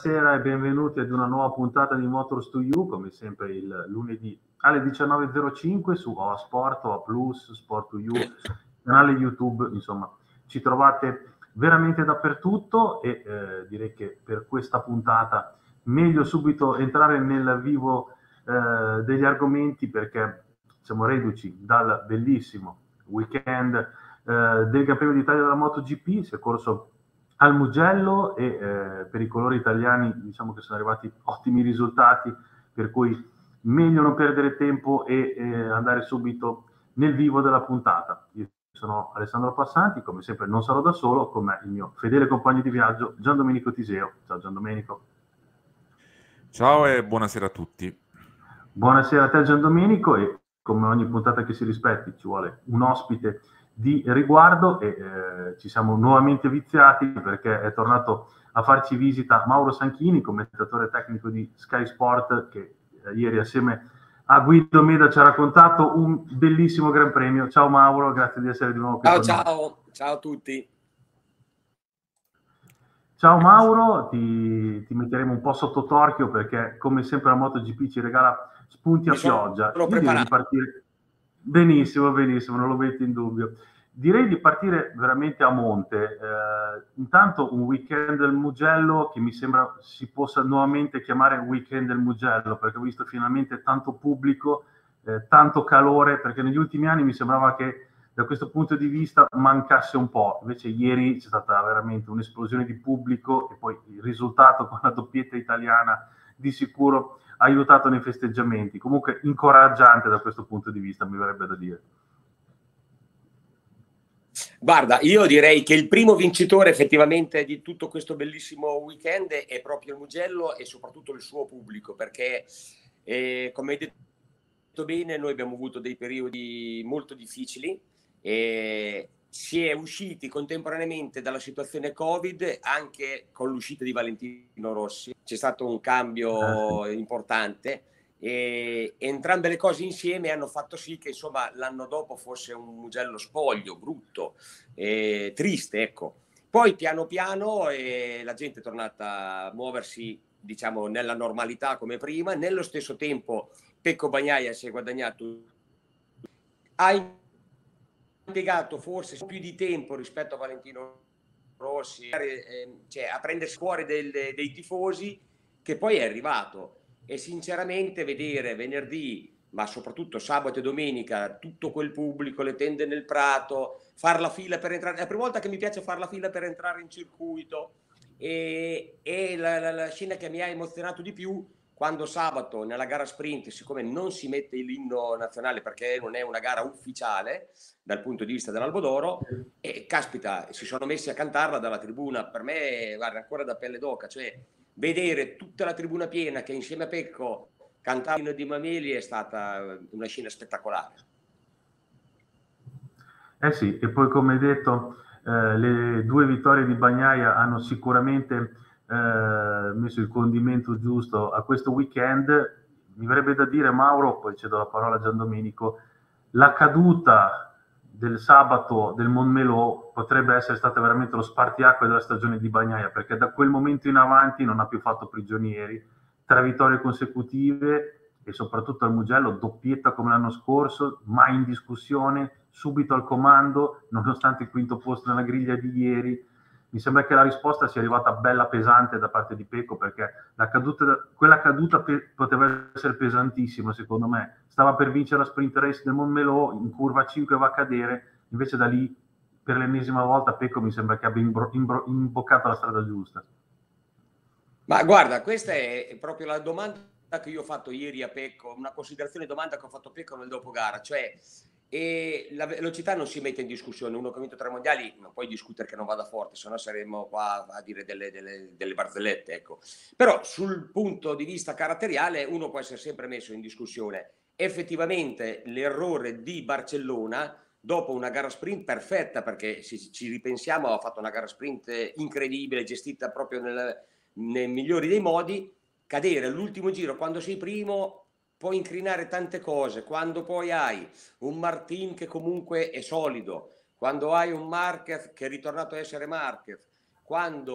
Buonasera e benvenuti ad una nuova puntata di Motors to You, come sempre il lunedì alle 19.05 su OA Sport, OA Plus, Sport to You, canale YouTube, insomma, ci trovate veramente dappertutto e direi che per questa puntata meglio subito entrare nel vivo degli argomenti, perché siamo reduci dal bellissimo weekend del Gran Premio d'Italia della MotoGP. Si è corso al Mugello e per i colori italiani diciamo che sono arrivati ottimi risultati, per cui meglio non perdere tempo e andare subito nel vivo della puntata. Io sono Alessandro Passanti, come sempre non sarò da solo, con me il mio fedele compagno di viaggio Gian Domenico Tiseo. Ciao Gian Domenico. Ciao e buonasera a tutti. Buonasera a te Gian Domenico, e come ogni puntata che si rispetti ci vuole un ospite di riguardo e ci siamo nuovamente viziati perché è tornato a farci visita Mauro Sanchini, commentatore tecnico di Sky Sport, che ieri assieme a Guido Meda ci ha raccontato un bellissimo Gran Premio. Ciao Mauro, grazie di essere di nuovo qui. Ciao a tutti. Ciao Mauro, ti metteremo un po' sotto torchio perché come sempre la MotoGP ci regala spunti a pioggia. Sono preparato. Benissimo, non lo metto in dubbio. Direi di partire veramente a monte. Intanto un weekend del Mugello che mi sembra si possa nuovamente chiamare weekend del Mugello, perché ho visto finalmente tanto pubblico, tanto calore, perché negli ultimi anni mi sembrava che da questo punto di vista mancasse un po'. Invece ieri c'è stata veramente un'esplosione di pubblico e poi il risultato con la doppietta italiana di sicuro ha aiutato nei festeggiamenti. Comunque incoraggiante da questo punto di vista, mi verrebbe da dire. Guarda, io direi che il primo vincitore effettivamente di tutto questo bellissimo weekend è proprio il Mugello e soprattutto il suo pubblico, perché come hai detto bene, noi abbiamo avuto dei periodi molto difficili e si è usciti contemporaneamente dalla situazione Covid anche con l'uscita di Valentino Rossi. C'è stato un cambio importante e entrambe le cose insieme hanno fatto sì che insomma l'anno dopo fosse un Mugello spoglio, brutto, triste, ecco. Poi piano piano la gente è tornata a muoversi, diciamo, nella normalità come prima. Nello stesso tempo Pecco Bagnaia si è guadagnato, ha impiegato forse più di tempo rispetto a Valentino Rossi, cioè a prendersi cuore dei tifosi, che poi è arrivato. E sinceramente vedere venerdì, ma soprattutto sabato e domenica, tutto quel pubblico, le tende nel prato, far la fila per entrare, è la prima volta che mi piace fare la fila per entrare in circuito, e la scena che mi ha emozionato di più, quando sabato nella gara sprint, siccome non si mette l'inno nazionale perché non è una gara ufficiale dal punto di vista dell'Albo d'Oro, e caspita, si sono messi a cantarla dalla tribuna. Per me, guarda, ancora da pelle d'oca, cioè vedere tutta la tribuna piena che insieme a Pecco cantavano di Mameli è stata una scena spettacolare. Sì, e poi come detto le due vittorie di Bagnaia hanno sicuramente messo il condimento giusto a questo weekend. Mi verrebbe da dire, Mauro, poi cedo la parola a Gian Domenico, la caduta del sabato del Montmelò potrebbe essere stata veramente lo spartiacque della stagione di Bagnaia, perché da quel momento in avanti non ha più fatto prigionieri, 3 vittorie consecutive e soprattutto al Mugello doppietta come l'anno scorso, mai in discussione, subito al comando, nonostante il quinto posto nella griglia di ieri. Mi sembra che la risposta sia arrivata bella pesante da parte di Pecco, perché quella caduta poteva essere pesantissima secondo me. Stava per vincere la sprint race del Montmelò, in curva 5 va a cadere, invece da lì per l'ennesima volta Pecco mi sembra che abbia imboccato la strada giusta. Ma guarda, questa è proprio la domanda che io ho fatto ieri a Pecco, una considerazione domanda che ho fatto a Pecco nel dopogara, cioè la velocità non si mette in discussione. Uno che ha vinto 3 mondiali non puoi discutere che non vada forte, sennò saremmo qua a dire delle barzellette, ecco. Però sul punto di vista caratteriale uno può essere sempre messo in discussione. Effettivamente l'errore di Barcellona, dopo una gara sprint perfetta, perché se ci ripensiamo ha fatto una gara sprint incredibile, gestita proprio nei migliori dei modi, cadere all'ultimo giro quando sei primo può incrinare tante cose. Quando poi hai un Martin che comunque è solido, quando hai un Marquez che è ritornato a essere Marquez, quando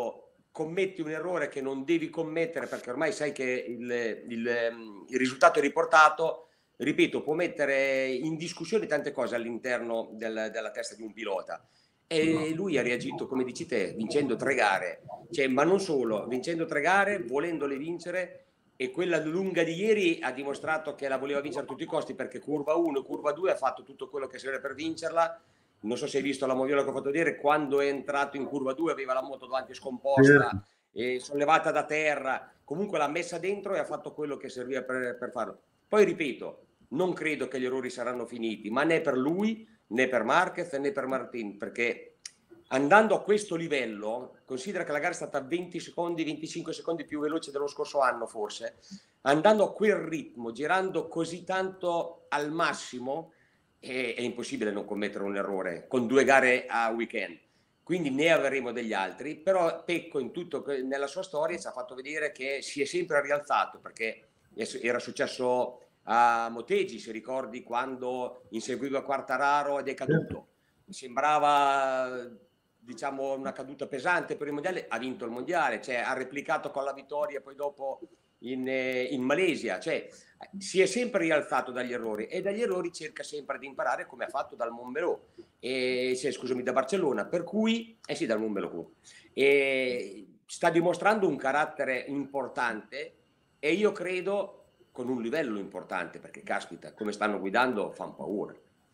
commetti un errore che non devi commettere perché ormai sai che il risultato è riportato, ripeto, può mettere in discussione tante cose all'interno della testa di un pilota. E lui ha reagito, come dici te, vincendo 3 gare, cioè, ma non solo, vincendo 3 gare, volendole vincere, e quella lunga di ieri ha dimostrato che la voleva vincere a tutti i costi, perché curva 1 e curva 2 ha fatto tutto quello che serve per vincerla. Non so se hai visto la moviola che ho fatto vedere, quando è entrato in curva 2 aveva la moto davanti scomposta, e sollevata da terra, comunque l'ha messa dentro e ha fatto quello che serviva per farlo. Poi ripeto, non credo che gli errori saranno finiti, ma né per lui, né per Marquez, né per Martin, perché andando a questo livello, considera che la gara è stata 20 secondi, 25 secondi più veloce dello scorso anno forse, andando a quel ritmo, girando così tanto al massimo, è impossibile non commettere un errore con 2 gare a weekend. Quindi ne avremo degli altri, però Pecco in tutto nella sua storia ci ha fatto vedere che si è sempre rialzato, perché era successo a Motegi, se ricordi, quando inseguiva Quartararo ed è caduto. Mi sembrava, diciamo, una caduta pesante per il mondiale, ha vinto il mondiale, cioè ha replicato con la vittoria poi dopo in Malesia, cioè si è sempre rialzato dagli errori, e dagli errori cerca sempre di imparare, come ha fatto dal Montmeló, da Barcellona, per cui dal Montmeló, e sta dimostrando un carattere importante, e io credo con un livello importante, perché caspita, come stanno guidando fanno paura.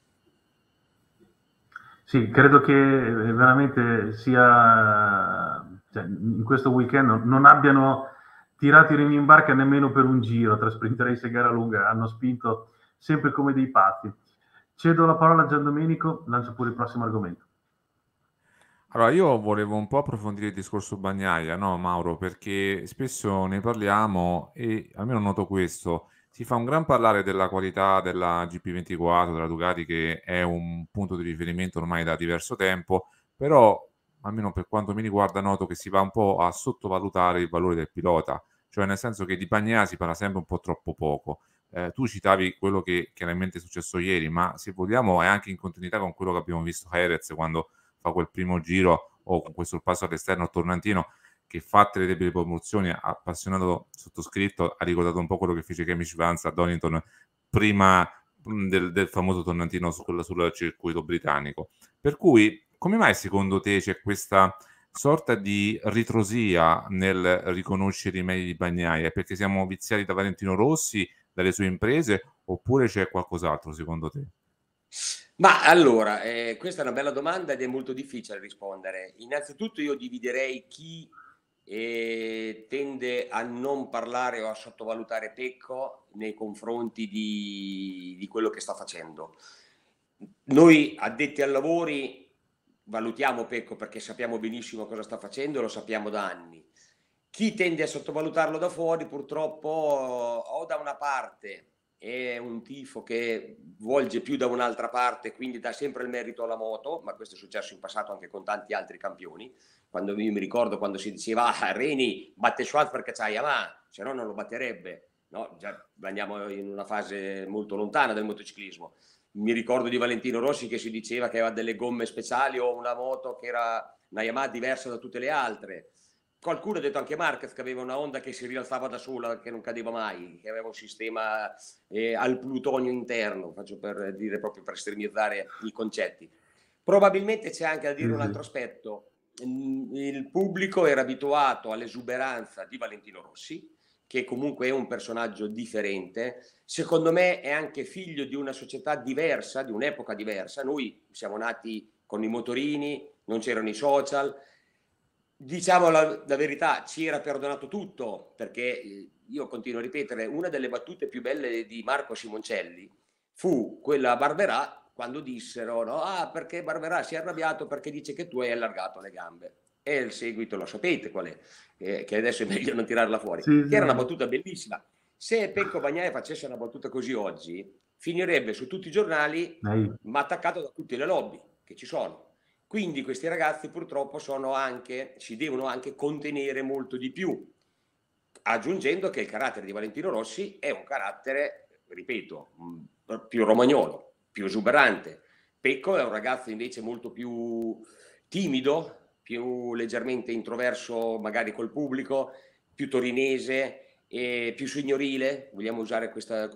Sì, credo che veramente sia, cioè, in questo weekend non abbiano tirato i remi in barca nemmeno per un giro tra sprint race e gara lunga, hanno spinto sempre come dei pazzi. Cedo la parola a Giandomenico, lancio pure il prossimo argomento. Allora, io volevo un po' approfondire il discorso Bagnaia, no, Mauro, perché spesso ne parliamo e almeno noto questo, si fa un gran parlare della qualità della GP24, della Ducati, che è un punto di riferimento ormai da diverso tempo, però almeno per quanto mi riguarda noto che si va un po' a sottovalutare il valore del pilota, cioè nel senso che di Bagnaia si parla sempre un po' troppo poco. Tu citavi quello che chiaramente è successo ieri, ma se vogliamo è anche in continuità con quello che abbiamo visto a Jerez quando fa quel primo giro, o con questo passo all'esterno tornantino, che fatte le debite promozioni, appassionato sottoscritto, ha ricordato un po' quello che fece Kemish Vance a Donington prima del famoso tornantino sul circuito britannico. Per cui, come mai secondo te c'è questa sorta di ritrosia nel riconoscere i meriti di Bagnaia? Perché siamo viziati da Valentino Rossi, dalle sue imprese, oppure c'è qualcos'altro secondo te? Ma allora, questa è una bella domanda ed è molto difficile rispondere. Innanzitutto io dividerei chi tende a non parlare o a sottovalutare Pecco nei confronti di quello che sta facendo. Noi addetti ai lavori valutiamo Pecco perché sappiamo benissimo cosa sta facendo e lo sappiamo da anni. Chi tende a sottovalutarlo da fuori purtroppo o da una parte è un tifo che volge più da un'altra parte, quindi dà sempre il merito alla moto, ma questo è successo in passato anche con tanti altri campioni. Quando io mi ricordo quando si diceva Reni batte Schwarz perché c'ha Yamaha, se no non lo batterebbe. No, già andiamo in una fase molto lontana del motociclismo. Mi ricordo di Valentino Rossi che si diceva che aveva delle gomme speciali o una moto che era una Yamaha diversa da tutte le altre. Qualcuno ha detto anche Marquez che aveva una Honda che si rialzava da sola, che non cadeva mai, che aveva un sistema al plutonio interno, faccio per dire, proprio per estremizzare i concetti. Probabilmente c'è anche da dire un altro aspetto. Il pubblico era abituato all'esuberanza di Valentino Rossi, che comunque è un personaggio differente. Secondo me è anche figlio di una società diversa, di un'epoca diversa. Noi siamo nati con i motorini, non c'erano i social. Diciamo la verità, ci era perdonato tutto, perché io continuo a ripetere, una delle battute più belle di Marco Simoncelli fu quella a Barberà, quando dissero no, perché Barberà si è arrabbiato perché dice che tu hai allargato le gambe, e il seguito lo sapete qual è, che adesso è meglio non tirarla fuori, che era una battuta bellissima. Se Pecco Bagnaia facesse una battuta così oggi, finirebbe su tutti i giornali, ma attaccato da tutte le lobby che ci sono. Quindi questi ragazzi purtroppo si devono anche contenere molto di più, aggiungendo che il carattere di Valentino Rossi è un carattere, ripeto, più romagnolo, più esuberante. Pecco è un ragazzo invece molto più timido, più leggermente introverso magari col pubblico, più torinese, e più signorile, vogliamo usare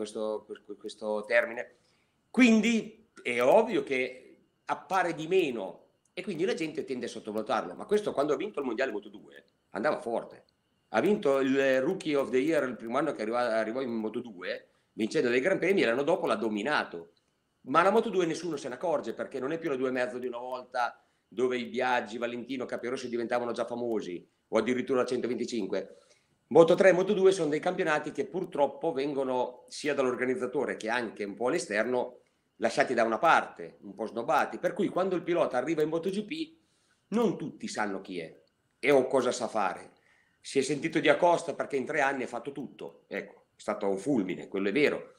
questo termine. Quindi è ovvio che appare di meno e quindi la gente tende a sottovalutarlo, ma questo quando ha vinto il mondiale Moto2 andava forte. Ha vinto il Rookie of the Year il primo anno che arrivò in Moto2, vincendo dei Gran Premi, e l'anno dopo l'ha dominato. Ma la Moto2 nessuno se ne accorge, perché non è più la 2,5 di una volta, dove i Biaggi, Valentino, Capirossi diventavano già famosi, o addirittura la 125. Moto3 e Moto2 sono dei campionati che purtroppo vengono sia dall'organizzatore che anche un po' all'esterno lasciati da una parte, un po' snobbati, per cui quando il pilota arriva in MotoGP non tutti sanno chi è e o cosa sa fare. Si è sentito di Acosta perché in 3 anni ha fatto tutto, ecco, è stato un fulmine, quello è vero.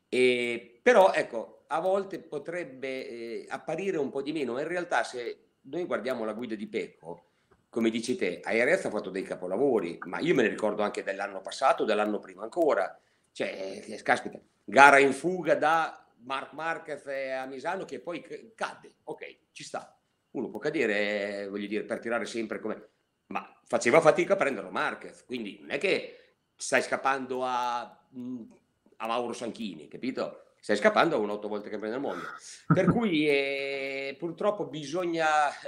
Però ecco, a volte potrebbe apparire un po' di meno, ma in realtà se noi guardiamo la guida di Pecco, come dici te, a Jerez ha fatto dei capolavori, ma io me ne ricordo anche dell'anno passato, dell'anno prima ancora, cioè, caspita, gara in fuga da Marc Marquez a Misano che poi cadde, ok, ci sta, uno può cadere, voglio dire, per tirare sempre come... ma faceva fatica a prenderlo Marquez, quindi non è che stai scappando a Mauro Sanchini, capito? Stai scappando a un 8 volte campione del mondo, per cui purtroppo bisogna...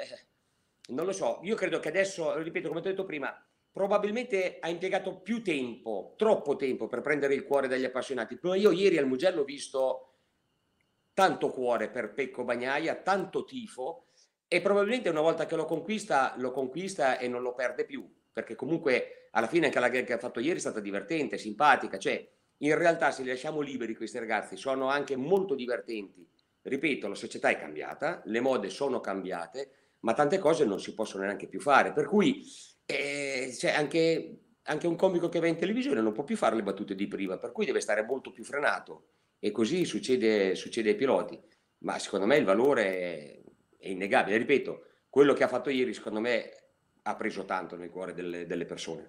non lo so, io credo che adesso, ripeto, come ti ho detto prima, probabilmente ha impiegato più tempo, troppo tempo per prendere il cuore degli appassionati. Ma io ieri al Mugello ho visto tanto cuore per Pecco Bagnaia, tanto tifo, e probabilmente una volta che lo conquista e non lo perde più, perché comunque alla fine anche la che ha fatto ieri è stata divertente, simpatica, cioè in realtà se li lasciamo liberi questi ragazzi sono anche molto divertenti. Ripeto, la società è cambiata, le mode sono cambiate, ma tante cose non si possono neanche più fare, per cui cioè anche un comico che va in televisione non può più fare le battute di prima, per cui deve stare molto più frenato, e così succede ai piloti. Ma secondo me il valore è innegabile, ripeto, quello che ha fatto ieri secondo me ha preso tanto nel cuore delle persone.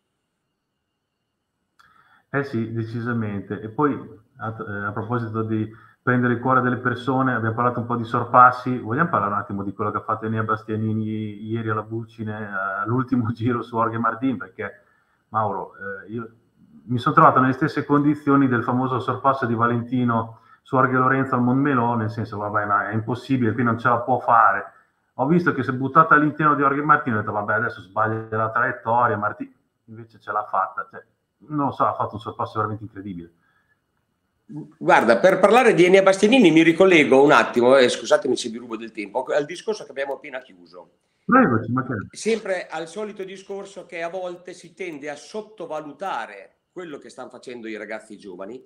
Sì, decisamente. E poi a proposito di prendere il cuore delle persone, abbiamo parlato un po' di sorpassi, vogliamo parlare un attimo di quello che ha fatto Enea Bastianini ieri alla Bucine, all'ultimo giro su Jorge Martin, perché Mauro, io mi sono trovato nelle stesse condizioni del famoso sorpasso di Valentino su Jorge Lorenzo al Montmelò, nel senso, vabbè, ma è impossibile, qui non ce la può fare. Ho visto che si è buttata all'interno di Jorge Martin, ho detto, vabbè, adesso sbaglia la traiettoria, Martin invece ce l'ha fatta, cioè, non lo so, ha fatto un sorpasso veramente incredibile. Guarda, per parlare di Enea Bastianini mi ricollego un attimo, scusatemi se vi rubo del tempo, al discorso che abbiamo appena chiuso. Prego, ci mancherebbe. Sempre al solito discorso che a volte si tende a sottovalutare quello che stanno facendo i ragazzi giovani,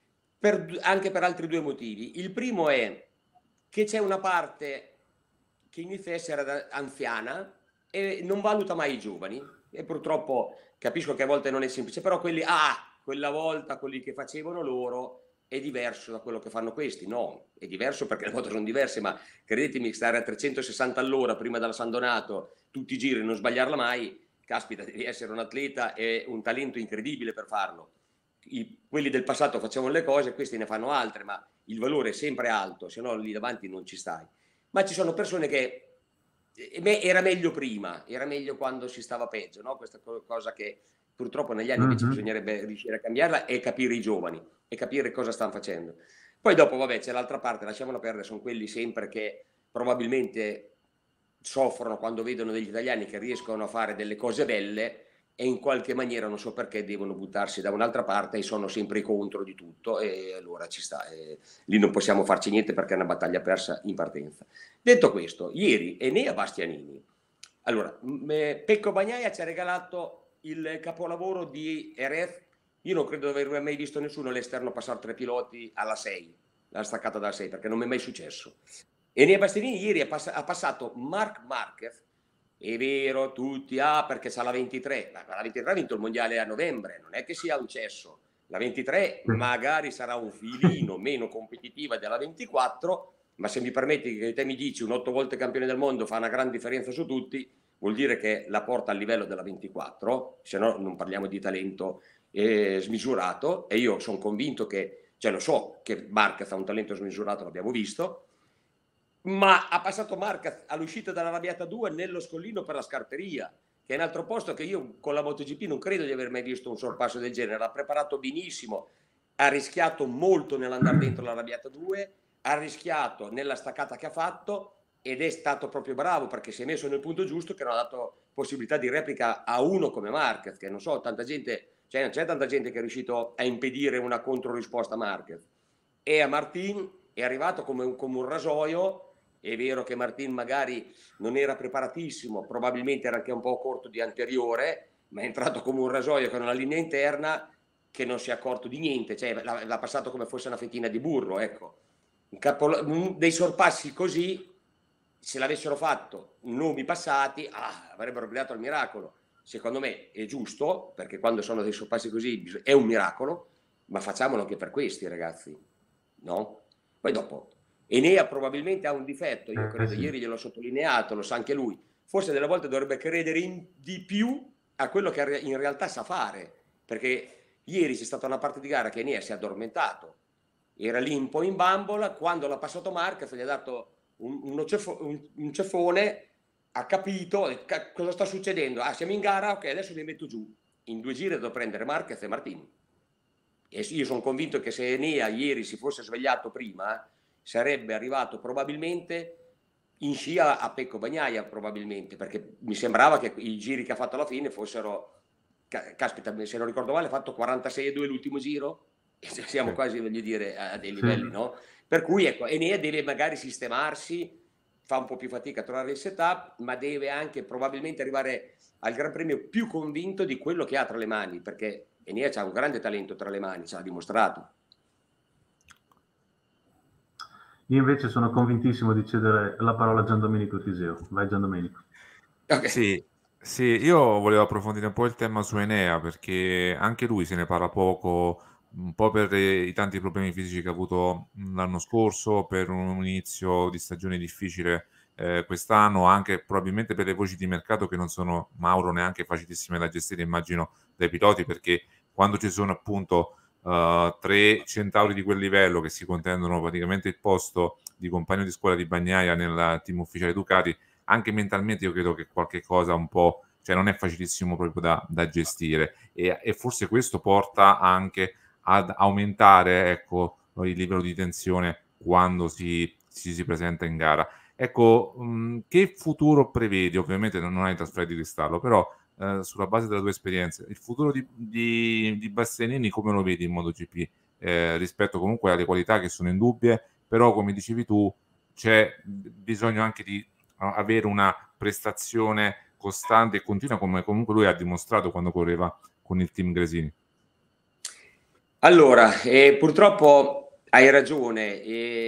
anche per altri 2 motivi. Il primo è che c'è una parte che inizia a essere anziana e non valuta mai i giovani, e purtroppo capisco che a volte non è semplice, però quella volta quelli che facevano loro è diverso da quello che fanno questi. No, è diverso perché le moto sono diverse, ma credetemi, stare a 360 all'ora prima della San Donato, tutti i giri e non sbagliarla mai, caspita, devi essere un atleta e un talento incredibile per farlo. Quelli del passato facevano le cose, questi ne fanno altre, ma il valore è sempre alto, se no lì davanti non ci stai. Ma ci sono persone che era meglio prima, era meglio quando si stava peggio, no? Questa cosa che purtroppo negli anni invece bisognerebbe riuscire a cambiarla e capire i giovani e capire cosa stanno facendo. Poi dopo, vabbè, c'è l'altra parte, lasciamola perdere, sono quelli sempre che probabilmente soffrono quando vedono degli italiani che riescono a fare delle cose belle e in qualche maniera non so perché devono buttarsi da un'altra parte e sono sempre contro di tutto, e allora ci sta, lì non possiamo farci niente perché è una battaglia persa in partenza. Detto questo, ieri Enea Bastianini, allora Pecco Bagnaia ci ha regalato il capolavoro di Jerez. Io non credo di aver mai visto nessuno all'esterno passare 3 piloti alla 6, la staccata dalla 6, perché non mi è mai successo. Enea Bastianini ieri ha passato Marc Marquez. È vero, tutti, perché c'ha la 23, ma la 23 ha vinto il mondiale a novembre, non è che sia un cesso. La 23 magari sarà un filino meno competitiva della 24, ma se mi permetti che te mi dici un 8 volte campione del mondo fa una gran differenza su tutti, vuol dire che la porta al livello della 24, se no non parliamo di talento smisurato, e io sono convinto che, cioè lo so che Marquez ha un talento smisurato, l'abbiamo visto, ma ha passato Marquez all'uscita dall'Arrabbiata 2 nello scollino per la scarperia, che è un altro posto che io con la MotoGP non credo di aver mai visto un sorpasso del genere. L'ha preparato benissimo, ha rischiato molto nell'andare dentro l'Arrabbiata 2, ha rischiato nella staccata che ha fatto ed è stato proprio bravo perché si è messo nel punto giusto, che non ha dato possibilità di replica a uno come Marquez, che non so, tanta gente, cioè non c'è tanta gente che è riuscito a impedire una controrisposta a Marquez. E a Martin è arrivato come un rasoio. È vero che Martin magari non era preparatissimo, probabilmente era anche un po' corto di anteriore, ma è entrato come un rasoio con una linea interna che non si è accorto di niente, cioè l'ha passato come fosse una fettina di burro, ecco. Dei sorpassi così, se l'avessero fatto nomi passati, avrebbero gridato al miracolo. Secondo me è giusto, perché quando sono dei sorpassi così è un miracolo, ma facciamolo anche per questi ragazzi, no? Poi dopo Enea probabilmente ha un difetto, io credo, sì. Ieri gliel'ho sottolineato, lo sa anche lui, forse delle volte dovrebbe credere di più a quello che in realtà sa fare, perché ieri c'è stata una parte di gara che Enea si è addormentato, era lì un po' in bambola, quando l'ha passato Marquez gli ha dato un ceffone, ha capito cosa sta succedendo, siamo in gara, ok, adesso li metto giù, in 2 giri devo prendere Marquez e Martin. E io sono convinto che se Enea ieri si fosse svegliato prima sarebbe arrivato probabilmente in scia a Pecco Bagnaia, probabilmente, perché mi sembrava che i giri che ha fatto alla fine fossero, caspita, se non ricordo male ha fatto 46,2 l'ultimo giro, e siamo quasi, voglio dire, a dei livelli, no? Per cui ecco, Enea deve magari sistemarsi, fa un po' più fatica a trovare il setup, ma deve anche probabilmente arrivare al Gran Premio più convinto di quello che ha tra le mani, perché Enea ha un grande talento tra le mani, ci ha dimostrato. Io invece sono convintissimo di cedere la parola a Giandomenico Tiseo. Vai Giandomenico. Okay. Sì, io volevo approfondire un po' il tema su Enea perché anche lui se ne parla poco, un po' per i tanti problemi fisici che ha avuto l'anno scorso, per un inizio di stagione difficile quest'anno, anche probabilmente per le voci di mercato che non sono, Mauro, neanche facilissime da gestire, immagino, dai piloti, perché quando ci sono appunto 3 centauri di quel livello che si contendono praticamente il posto di compagno di scuola di Bagnaia nel team ufficiale Ducati, anche mentalmente io credo che qualche cosa un po', cioè non è facilissimo proprio da gestire e forse questo porta anche ad aumentare, ecco, il livello di tensione quando si presenta in gara. Ecco, che futuro prevedi? Ovviamente non hai trasferito di cristallo, però sulla base della tua esperienza, il futuro di Bastianini come lo vedi in MotoGP? Rispetto comunque alle qualità che sono indubbie, però come dicevi tu c'è bisogno anche di avere una prestazione costante e continua come comunque lui ha dimostrato quando correva con il team Gresini. Allora, purtroppo hai ragione,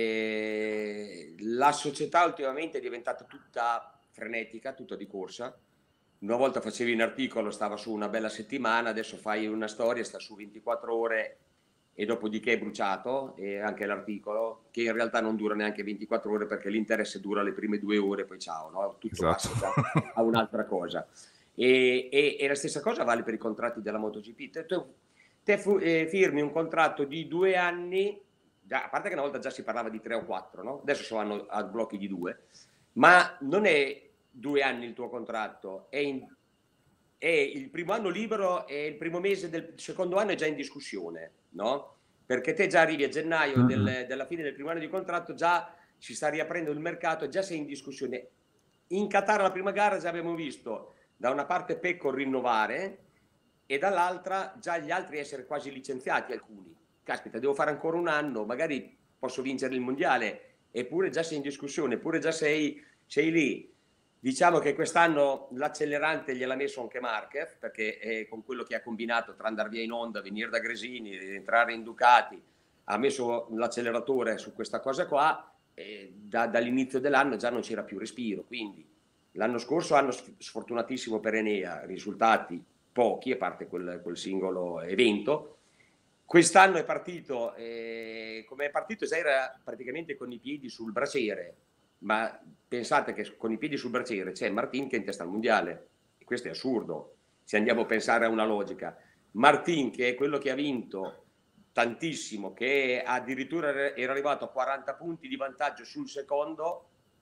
la società ultimamente è diventata tutta frenetica, tutta di corsa. Una volta facevi un articolo, stava su una bella settimana, adesso fai una storia, sta su 24 ore e dopodiché è bruciato, e anche l'articolo, che in realtà non dura neanche 24 ore perché l'interesse dura le prime 2 ore, poi ciao, no? Tutto Esatto. passa a un'altra cosa. E la stessa cosa vale per i contratti della MotoGP. Te firmi un contratto di 2 anni, già, a parte che una volta già si parlava di 3 o 4, no? Adesso sono a blocchi di 2, ma non è 2 anni il tuo contratto, è il primo anno libero e il primo mese del secondo anno è già in discussione, no? Perché te già arrivi a gennaio della fine del primo anno di contratto, già si sta riaprendo il mercato e già sei in discussione. In Qatar la prima gara già abbiamo visto da una parte Pecco rinnovare e dall'altra già gli altri essere quasi licenziati, alcuni. Caspita, devo fare ancora un anno, magari posso vincere il mondiale, eppure già sei in discussione, eppure già sei lì. Diciamo che quest'anno l'accelerante gliel'ha messo anche Marquez, perché con quello che ha combinato tra andare via in Honda, venire da Gresini, entrare in Ducati, ha messo l'acceleratore su questa cosa qua, e dall'inizio dell'anno già non c'era più respiro. Quindi l'anno scorso, anno sfortunatissimo per Enea, risultati pochi, a parte quel singolo evento. Quest'anno è partito, come è partito già era praticamente con i piedi sul braciere, ma pensate che con i piedi sul braciere c'è Martin che è in testa al mondiale, e questo è assurdo se andiamo a pensare a una logica. Martin, che è quello che ha vinto tantissimo, che addirittura era arrivato a 40 punti di vantaggio sul secondo,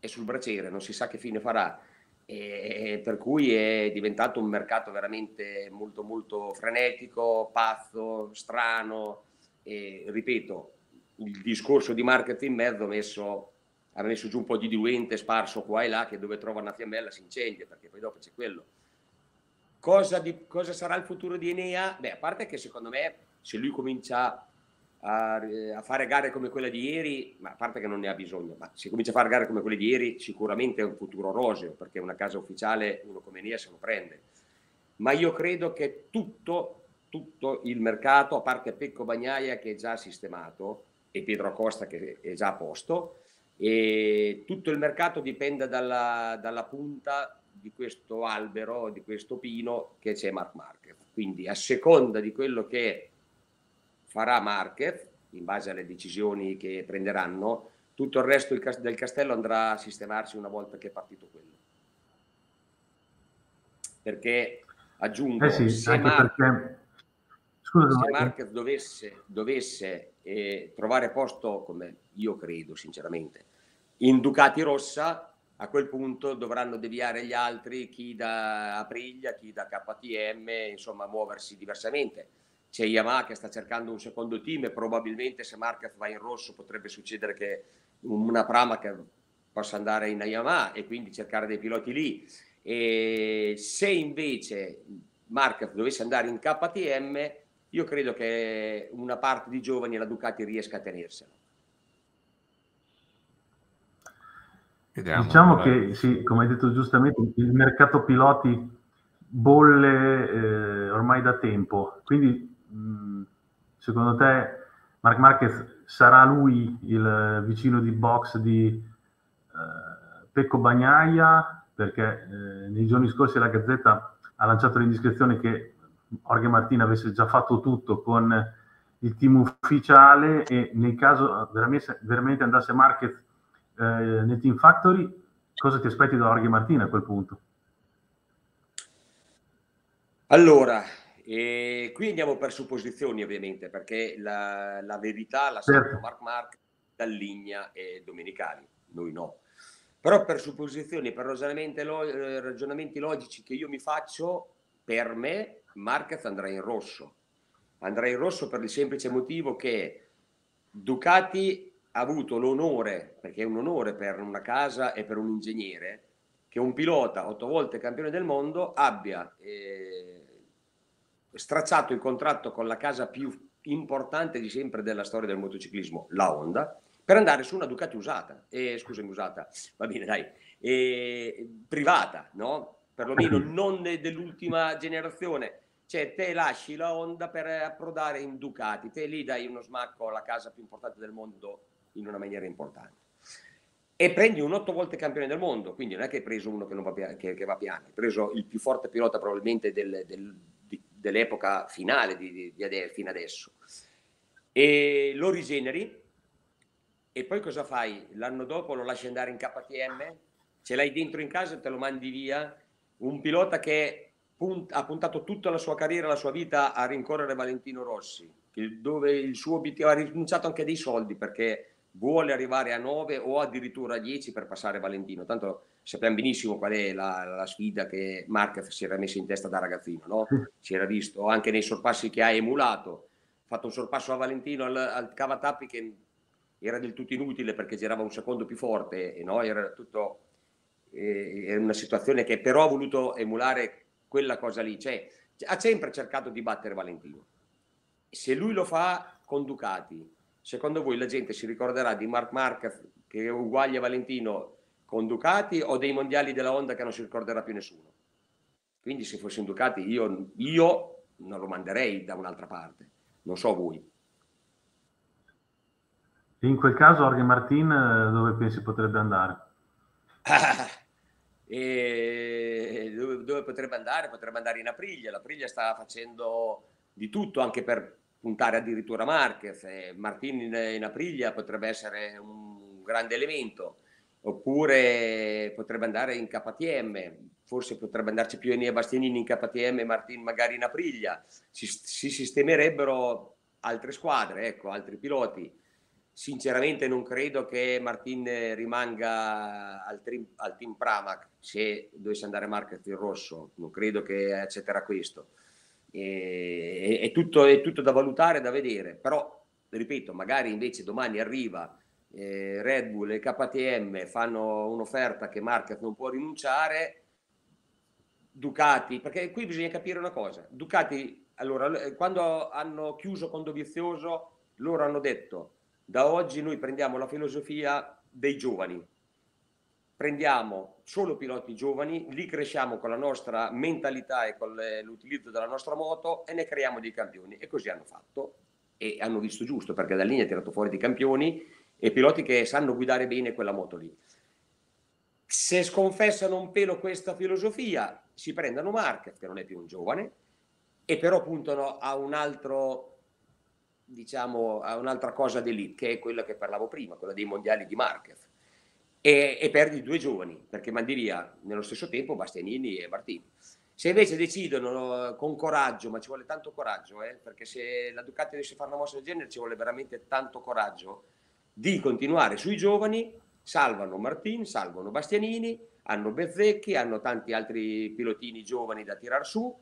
è sul braciere, non si sa che fine farà, e per cui è diventato un mercato veramente molto molto frenetico, pazzo, strano, e ripeto, il discorso di marketing in mezzo ha messo giù un po' di diluente sparso qua e là, che dove trova una fiammella si incendia, perché poi dopo c'è quello. Cosa sarà il futuro di Enea? Beh, a parte che secondo me se lui comincia a fare gare come quella di ieri, ma a parte che non ne ha bisogno, ma se comincia a fare gare come quelle di ieri sicuramente è un futuro roseo, perché una casa ufficiale uno come Enea se lo prende. Ma io credo che tutto il mercato, a parte Pecco Bagnaia che è già sistemato e Pedro Acosta che è già a posto, e tutto il mercato dipende dalla punta di questo albero, di questo pino che c'è Marc Marquez. Quindi a seconda di quello che farà Marquez, in base alle decisioni che prenderanno, tutto il resto del castello andrà a sistemarsi una volta che è partito quello. Perché aggiungo, sì, se anche perché... se Marquez dovesse trovare posto, come io credo sinceramente, in Ducati rossa, a quel punto dovranno deviare gli altri, chi da Aprilia, chi da KTM, insomma muoversi diversamente. C'è Yamaha che sta cercando un secondo team e probabilmente se Marquez va in rosso potrebbe succedere che una Prama che possa andare in Yamaha e quindi cercare dei piloti lì. E se invece Marquez dovesse andare in KTM, io credo che una parte di giovani la Ducati riesca a tenersela. Vediamo, diciamo allora. che sì, come hai detto giustamente, il mercato piloti bolle ormai da tempo, quindi secondo te Marc Marquez sarà lui il vicino di box di Pecco Bagnaia? Perché nei giorni scorsi la Gazzetta ha lanciato l'indiscrezione che Jorge Martin avesse già fatto tutto con il team ufficiale e nel caso veramente andasse Marquez nel Team Factory, cosa ti aspetti da Jorge Martin a quel punto? Allora, qui andiamo per supposizioni ovviamente, perché la verità la sanno Marc Marquez, Dalligna e Domenicali, noi no. Però per supposizioni, per ragionamenti logici che io mi faccio, per me Marquez andrà in rosso. Andrà in rosso per il semplice motivo che Ducati ha avuto l'onore, perché è un onore per una casa e per un ingegnere, che un pilota 8 volte campione del mondo abbia stracciato il contratto con la casa più importante di sempre della storia del motociclismo, la Honda, per andare su una Ducati usata, va bene dai, privata, no? Perlomeno non dell'ultima generazione. Cioè te lasci la Honda per approdare in Ducati, te lì dai uno smacco alla casa più importante del mondo in una maniera importante. E prendi un 8 volte campione del mondo, quindi non è che hai preso uno che non va piano, che va piano, hai preso il più forte pilota probabilmente dell'epoca finale fino adesso. E lo rigeneri e poi cosa fai? L'anno dopo lo lasci andare in KTM? Ce l'hai dentro in casa e te lo mandi via? Un pilota che ha puntato tutta la sua carriera, la sua vita a rincorrere Valentino Rossi, dove il suo obiettivo ha rinunciato anche dei soldi perché vuole arrivare a 9 o addirittura a 10 per passare Valentino. Tanto sappiamo benissimo qual è la sfida che Marquez si era messo in testa da ragazzino, no? Si era visto anche nei sorpassi che ha emulato. Ha fatto un sorpasso a Valentino al cavatappi che era del tutto inutile perché girava un secondo più forte, e no? Era una situazione che però ha voluto emulare quella cosa lì. Cioè, ha sempre cercato di battere Valentino. Se lui lo fa con Ducati, secondo voi la gente si ricorderà di Marc Marquez che è uguale a Valentino con Ducati o dei mondiali della Honda che non si ricorderà più nessuno? Quindi se fosse un Ducati io non lo manderei da un'altra parte, non so voi. In quel caso Jorge Martin dove pensi potrebbe andare? Dove potrebbe andare? Potrebbe andare in Aprilia. L'Aprilia sta facendo di tutto anche per puntare addirittura Marquez. Martin in Aprilia potrebbe essere un grande elemento, oppure potrebbe andare in KTM, forse potrebbe andarci più Enea Bastianini in KTM e Martin magari in Aprilia. Si sistemerebbero altre squadre, ecco, altri piloti. sinceramente non credo che Martin rimanga al team Pramac se dovesse andare Marquez in rosso, non credo che accetterà questo. È tutto da valutare, da vedere, però ripeto, magari invece domani arriva Red Bull e KTM, fanno un'offerta che Marquez non può rinunciare, Ducati, perché qui bisogna capire una cosa, Ducati, allora, quando hanno chiuso con Dovizioso, loro hanno detto: da oggi noi prendiamo la filosofia dei giovani, prendiamo solo piloti giovani, li cresciamo con la nostra mentalità e con l'utilizzo della nostra moto e ne creiamo dei campioni. E così hanno fatto e hanno visto giusto, perché da lì ne ha tirato fuori dei campioni e piloti che sanno guidare bene quella moto lì. Se sconfessano un pelo questa filosofia, si prendono Marquez, che non è più un giovane, e però puntano a un altro, diciamo, a un'altra cosa d'elite, che è quella che parlavo prima, quella dei mondiali di Marquez. E perdi due giovani, perché mandi via nello stesso tempo Bastianini e Martini. Se invece decidono con coraggio, ma ci vuole tanto coraggio, perché se la Ducati dovesse fare una mossa del genere ci vuole veramente tanto coraggio di continuare sui giovani, salvano Martin, salvano Bastianini, hanno Bezzecchi, hanno tanti altri pilotini giovani da tirar su,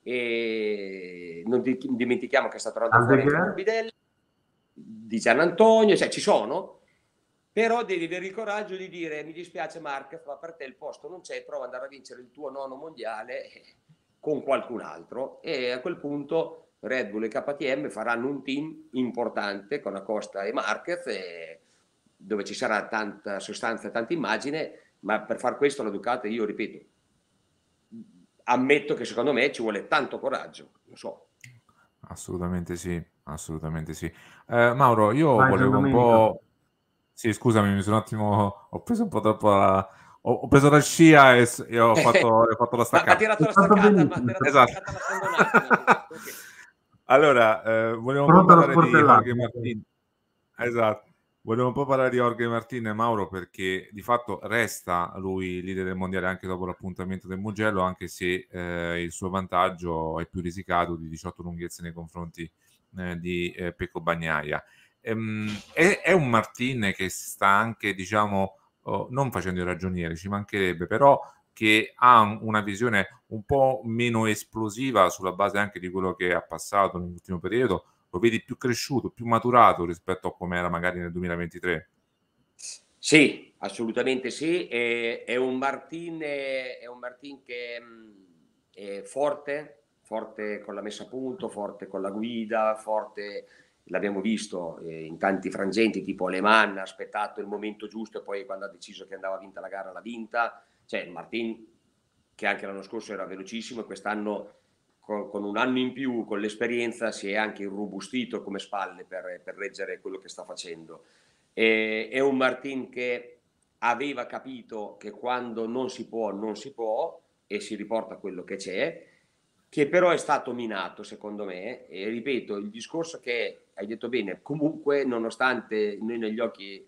e non dimentichiamo che sta tornando fuori anche Morbidelli, di Gian Antonio, cioè ci sono, però devi avere il coraggio di dire: mi dispiace Marquez, ma per te il posto non c'è, prova ad andare a vincere il tuo 9° mondiale con qualcun altro, e a quel punto Red Bull e KTM faranno un team importante con Acosta e Marquez, dove ci sarà tanta sostanza e tanta immagine, ma per far questo la Ducati, io ripeto, ammetto che secondo me ci vuole tanto coraggio, lo so. Assolutamente sì, assolutamente sì. Mauro, io Vai, volevo un Giandomenico. po'... Sì, scusami, mi sono un attimo... Ho preso un po' troppo la... Ho preso la scia e ho fatto la Ma staccata. ha tirato la staccata, Esatto. la stondonata. Okay. Allora, volevo un po' Pronto lo parlare di Jorge sportellaggio. Martin. Esatto. Volevo un po' parlare di Jorge Martin e Mauro, perché di fatto resta lui leader del mondiale anche dopo l'appuntamento del Mugello, anche se il suo vantaggio è più risicato di 18 lunghezze nei confronti di Pecco Bagnaia. È un Martin che sta anche, diciamo, non facendo il ragioniere, ci mancherebbe, però che ha una visione un po' meno esplosiva sulla base anche di quello che ha passato nell'ultimo periodo. Lo vedi più cresciuto, più maturato rispetto a come era magari nel 2023? Sì, assolutamente sì. È un Martin che è forte con la messa a punto, forte con la guida, forte, l'abbiamo visto in tanti frangenti, tipo Le Mans, ha aspettato il momento giusto e poi quando ha deciso che andava vinta la gara l'ha vinta. Cioè Martin, che anche l'anno scorso era velocissimo e quest'anno con un anno in più, con l'esperienza, si è anche irrobustito come spalle per reggere quello che sta facendo. È un Martin che aveva capito che quando non si può e si riporta quello che c'è, che però è stato minato secondo me, e ripeto il discorso che hai detto bene, comunque nonostante noi negli occhi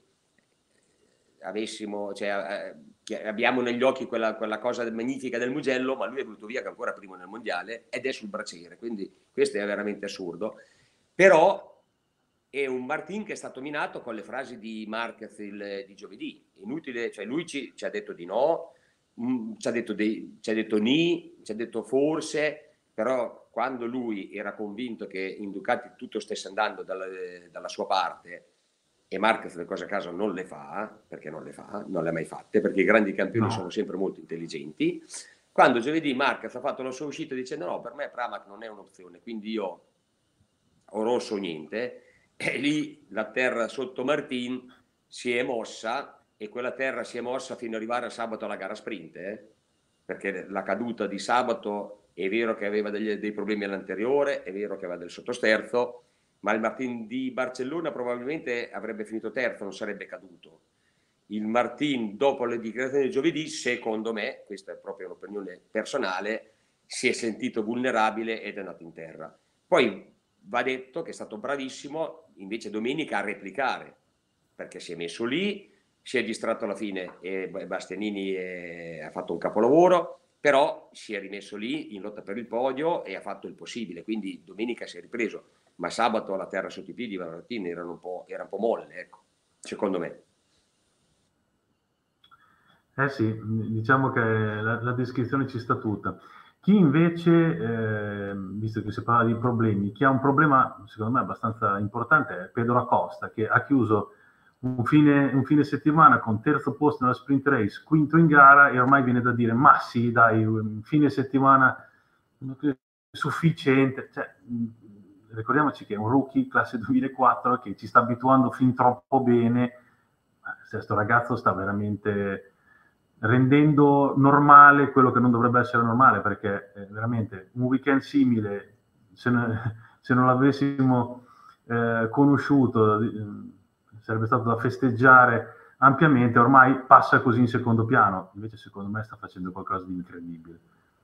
avessimo, cioè, abbiamo negli occhi quella cosa magnifica del Mugello, ma lui è venuto via che ancora primo nel mondiale ed è sul braciere, quindi questo è veramente assurdo. Però è un Martin che è stato minato con le frasi di Marquez di giovedì. Inutile, cioè lui ci ha detto di no, ci ha detto ni, ci ha detto forse, però quando lui era convinto che in Ducati tutto stesse andando dalla sua parte, e Marquez le cose a caso non le fa, perché non le ha mai fatte, perché i grandi campioni sono sempre molto intelligenti. Quando giovedì Marquez ha fatto la sua uscita dicendo no, per me Pramac non è un'opzione, quindi io o rosso o niente, e lì la terra sotto Martin si è mossa, e quella terra si è mossa fino ad arrivare a sabato alla gara sprint, perché la caduta di sabato è vero che aveva dei problemi all'anteriore, è vero che aveva del sottosterzo, ma il Martin di Barcellona probabilmente avrebbe finito terzo, non sarebbe caduto. Il Martin, dopo le dichiarazioni di giovedì, secondo me, questa è proprio un'opinione personale, si è sentito vulnerabile ed è andato in terra. Poi va detto che è stato bravissimo invece domenica a replicare, perché si è messo lì, si è distratto alla fine e Bastianini ha fatto un capolavoro, però si è rimesso lì in lotta per il podio e ha fatto il possibile, quindi domenica si è ripreso. ma sabato la terra sotto i piedi Valentini era un po' molle, ecco, secondo me. Sì, diciamo che la descrizione ci sta tutta. Chi invece, visto che si parla di problemi, chi ha un problema secondo me abbastanza importante è Pedro Acosta, che ha chiuso un fine settimana con terzo posto nella sprint race, quinto in gara, e ormai viene da dire ma sì dai, un fine settimana sufficiente. Cioè, ricordiamoci che è un rookie classe 2004 che ci sta abituando fin troppo bene. Questo ragazzo sta veramente rendendo normale quello che non dovrebbe essere normale, perché veramente un weekend simile, se non l'avessimo conosciuto, sarebbe stato da festeggiare ampiamente. Ormai passa così in secondo piano, invece secondo me sta facendo qualcosa di incredibile.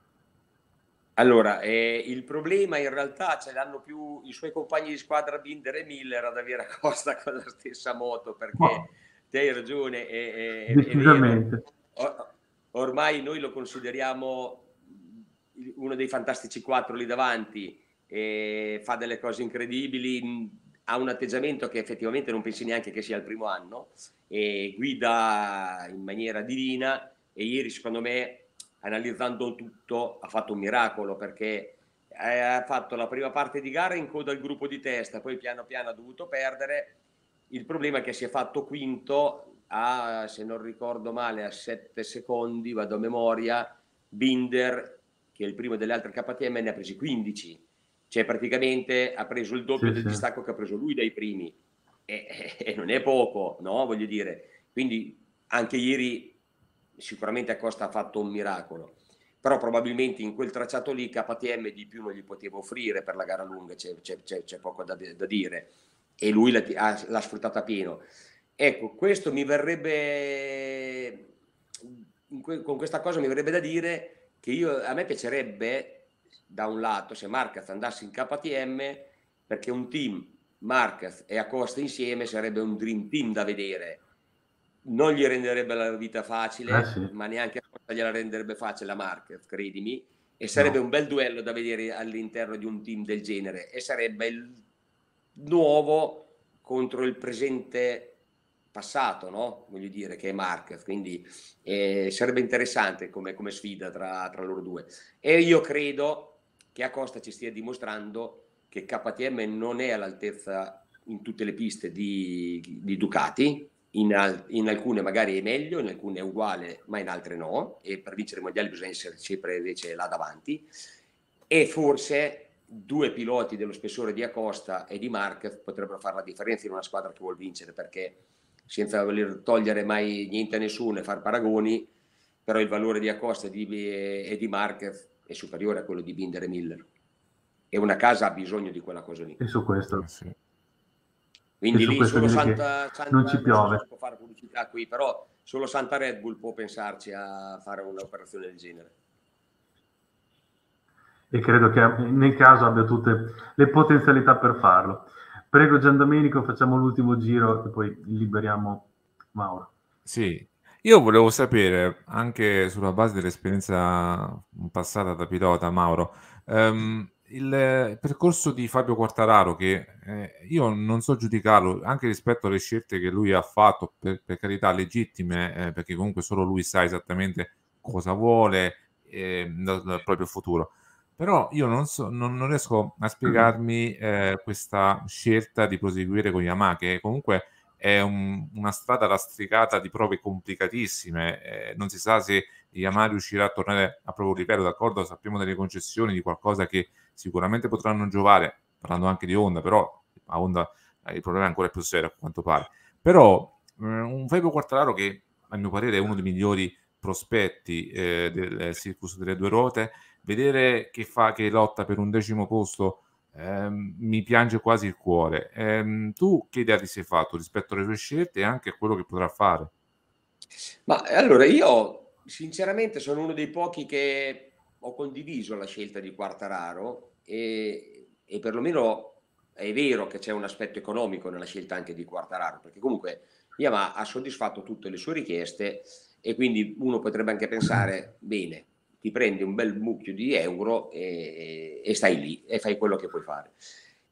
Allora, il problema in realtà ce l'hanno più i suoi compagni di squadra Binder e Miller ad avere Acosta con la stessa moto, perché te hai ragione, è vero. Ormai noi lo consideriamo uno dei fantastici quattro lì davanti, fa delle cose incredibili, ha un atteggiamento che effettivamente non pensi neanche che sia il primo anno, e guida in maniera divina, e ieri secondo me, analizzando tutto, ha fatto un miracolo, perché ha fatto la prima parte di gara in coda al gruppo di testa, poi piano piano ha dovuto perdere. Il problema è che si è fatto quinto a, se non ricordo male, a 7 secondi, vado a memoria. Binder, che è il primo delle altre KTM, ne ha presi 15, cioè praticamente ha preso il doppio del distacco che ha preso lui dai primi, e non è poco, no? Voglio dire, quindi anche ieri sicuramente Acosta ha fatto un miracolo, però probabilmente in quel tracciato lì KTM di più non gli poteva offrire per la gara lunga, c'è poco da dire, e lui l'ha sfruttata pieno. Ecco, questo mi verrebbe, con questa cosa mi verrebbe da dire che a me piacerebbe, da un lato, se Marquez andasse in KTM, perché un team Marquez e Acosta insieme sarebbe un dream team da vedere. Non gli renderebbe la vita facile, ma neanche Acosta gliela renderebbe facile a Marquez, credimi, e sarebbe un bel duello da vedere all'interno di un team del genere, e sarebbe il nuovo contro il presente passato, no? Voglio dire, che è Marquez, quindi sarebbe interessante come sfida tra loro due, e io credo che Acosta ci stia dimostrando che KTM non è all'altezza in tutte le piste di Ducati. In alcune magari è meglio, in alcune è uguale, ma in altre no, e per vincere i mondiali bisogna essere sempre invece là davanti, e forse due piloti dello spessore di Acosta e di Marquez potrebbero fare la differenza in una squadra che vuol vincere, perché, senza voler togliere mai niente a nessuno e far paragoni, però il valore di Acosta e di Marquez è superiore a quello di Binder e Miller, e una casa ha bisogno di quella cosa lì. E su questo quindi lì solo Santa non ci piove. Non so se si può fare pubblicità qui, però solo Santa Red Bull può pensarci a fare un'operazione del genere. E credo che nel caso abbia tutte le potenzialità per farlo. Prego Giandomenico, facciamo l'ultimo giro e poi liberiamo Mauro. Sì, io volevo sapere, anche sulla base dell'esperienza passata da pilota, Mauro, il percorso di Fabio Quartararo, che io non so giudicarlo, anche rispetto alle scelte che lui ha fatto, per carità legittime, perché comunque solo lui sa esattamente cosa vuole dal proprio futuro. Però io non riesco a spiegarmi questa scelta di proseguire con Yamaha, che comunque è una strada lastricata di prove complicatissime, non si sa se Yamaha riuscirà a tornare a proprio livello, d'accordo? Sappiamo delle concessioni, di qualcosa che sicuramente potranno giovare, parlando anche di Honda, però a Honda il problema è ancora più serio a quanto pare. Però un Fabio Quartararo che a mio parere è uno dei migliori prospetti del circus delle due ruote, vedere che lotta per un 10° posto mi piange quasi il cuore. Tu che idea ti sei fatto rispetto alle tue scelte e anche a quello che potrà fare? Ma allora, io sinceramente sono uno dei pochi che ho condiviso la scelta di Quartararo, e perlomeno è vero che c'è un aspetto economico nella scelta anche di Quartararo, perché comunque Yamaha ha soddisfatto tutte le sue richieste, e quindi uno potrebbe anche pensare, bene, ti prendi un bel mucchio di euro e stai lì e fai quello che puoi fare.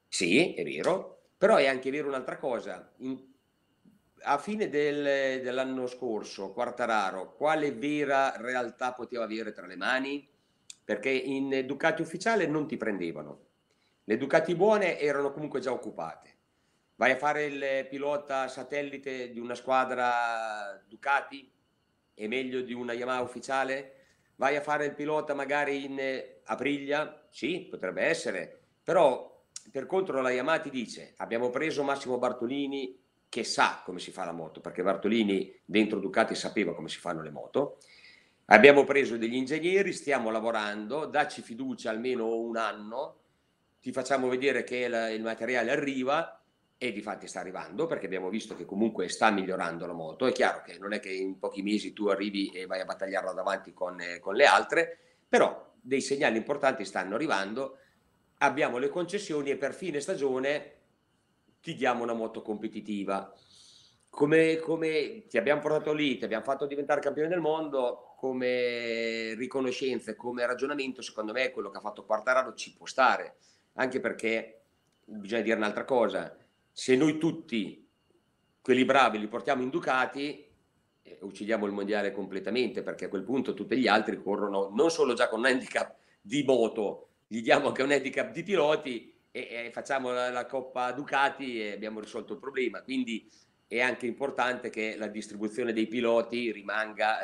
Sì, è vero, però è anche vero un'altra cosa. A fine dell'anno scorso, Quartararo, quale vera realtà poteva avere tra le mani? Perché in Ducati ufficiale non ti prendevano. Le Ducati buone erano comunque già occupate. Vai a fare il pilota satellite di una squadra Ducati? È meglio di una Yamaha ufficiale? Vai a fare il pilota magari in Aprilia? Sì, potrebbe essere. Però per contro la Yamaha ti dice abbiamo preso Massimo Bartolini che sa come si fa la moto, perché Bartolini dentro Ducati sapeva come si fanno le moto. Abbiamo preso degli ingegneri, stiamo lavorando, dacci fiducia almeno un anno, ti facciamo vedere che il materiale arriva, e difatti sta arrivando, perché abbiamo visto che comunque sta migliorando la moto. È chiaro che non è che in pochi mesi tu arrivi e vai a battagliarla davanti con le altre, però dei segnali importanti stanno arrivando, abbiamo le concessioni e per fine stagione ti diamo una moto competitiva. Come ti abbiamo portato lì, ti abbiamo fatto diventare campione del mondo, come riconoscenza e come ragionamento, secondo me quello che ha fatto Quartararo ci può stare, anche perché bisogna dire un'altra cosa: se noi tutti quelli bravi li portiamo in Ducati, uccidiamo il mondiale completamente, perché a quel punto tutti gli altri corrono non solo già con un handicap di moto, gli diamo anche un handicap di piloti e facciamo la Coppa Ducati e abbiamo risolto il problema. Quindi è anche importante che la distribuzione dei piloti rimanga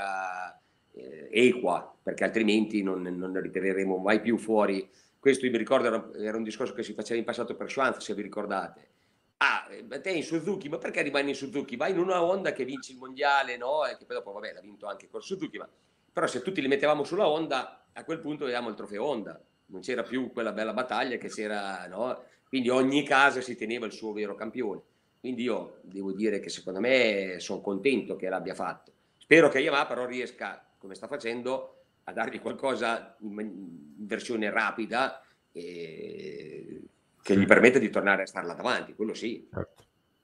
equa, perché altrimenti non ritireremo mai più fuori. Questo io mi ricordo era un discorso che si faceva in passato per Schwanz, se vi ricordate. Te in Suzuki, ma perché rimani in Suzuki? Vai in una Honda che vince il mondiale, no? E che poi dopo, vabbè, l'ha vinto anche con Suzuki, ma però se tutti li mettevamo sulla Honda, a quel punto avevamo il trofeo Honda, non c'era più quella bella battaglia che c'era, no? Quindi ogni casa si teneva il suo vero campione. Quindi io devo dire che secondo me sono contento che l'abbia fatto. Spero che Yamaha però riesca, come sta facendo, a dargli qualcosa in versione rapida che gli permette di tornare a starla davanti, quello sì. Certo.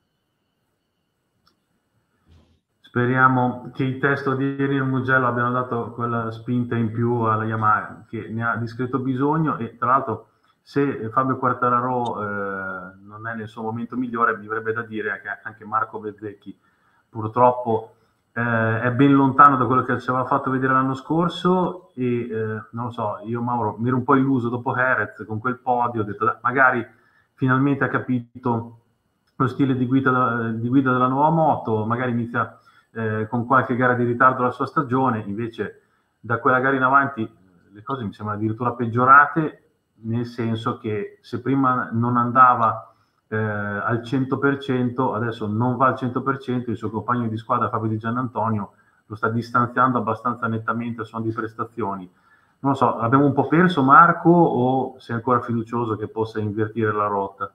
Speriamo che i test di ieri nel Mugello abbiano dato quella spinta in più alla Yamaha che ne ha discreto bisogno, e tra l'altro se Fabio Quartararo non è nel suo momento migliore, mi verrebbe da dire che anche Marco Bezzecchi purtroppo è ben lontano da quello che ci aveva fatto vedere l'anno scorso, e non lo so, io Mauro mi ero un po' illuso dopo Jerez con quel podio, ho detto magari finalmente ha capito lo stile di guida della nuova moto, magari inizia con qualche gara di ritardo la sua stagione. Invece da quella gara in avanti le cose mi sembrano addirittura peggiorate, nel senso che se prima non andava al 100%, adesso non va al 100%, il suo compagno di squadra Fabio Di Giannantonio lo sta distanziando abbastanza nettamente a suon di prestazioni. Non lo so, abbiamo un po' perso Marco, o sei ancora fiducioso che possa invertire la rotta?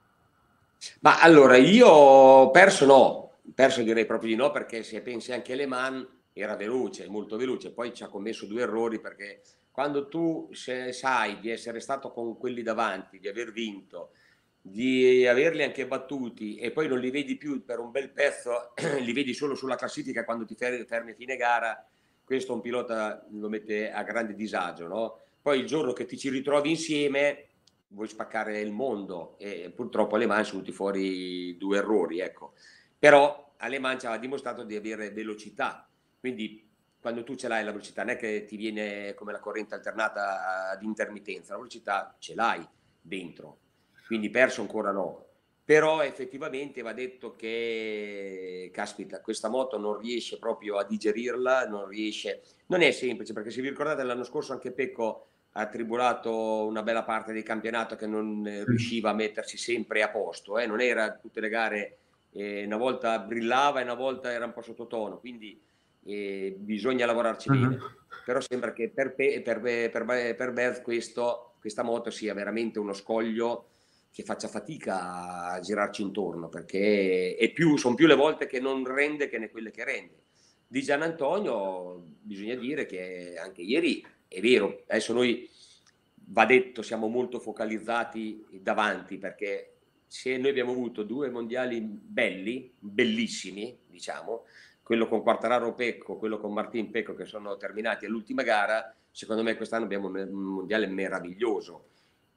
Ma allora, io perso direi proprio di no, perché se pensi anche Le Mans era veloce, molto veloce, poi ci ha commesso 2 errori, perché quando tu sai di essere stato con quelli davanti, di aver vinto, di averli anche battuti e poi non li vedi più per un bel pezzo, li vedi solo sulla classifica quando ti fermi a fine gara, questo un pilota lo mette a grande disagio, no? Poi il giorno che ti ci ritrovi insieme vuoi spaccare il mondo, e purtroppo a Le Mans sono venuti fuori 2 errori, ecco. Però a Le Mans ha dimostrato di avere velocità, quindi quando tu ce l'hai la velocità non è che ti viene come la corrente alternata ad intermittenza, la velocità ce l'hai dentro, quindi perso ancora no. Però effettivamente va detto che, caspita, questa moto non riesce proprio a digerirla, non è semplice, perché se vi ricordate l'anno scorso anche Pecco ha tribolato una bella parte del campionato, che non riusciva a mettersi sempre a posto, non era tutte le gare, una volta brillava e una volta era un po' sottotono, quindi bisogna lavorarci bene. Però sembra che per Berz questa moto sia veramente uno scoglio che faccia fatica a girarci intorno, perché sono più le volte che non rende che quelle che rende. Di Giannantonio bisogna dire che anche ieri, è vero, adesso noi, va detto, siamo molto focalizzati davanti, perché se noi abbiamo avuto 2 mondiali bellissimi, diciamo, quello con Quartararo Pecco, quello con Martin Pecco, che sono terminati all'ultima gara, secondo me quest'anno abbiamo un mondiale meraviglioso.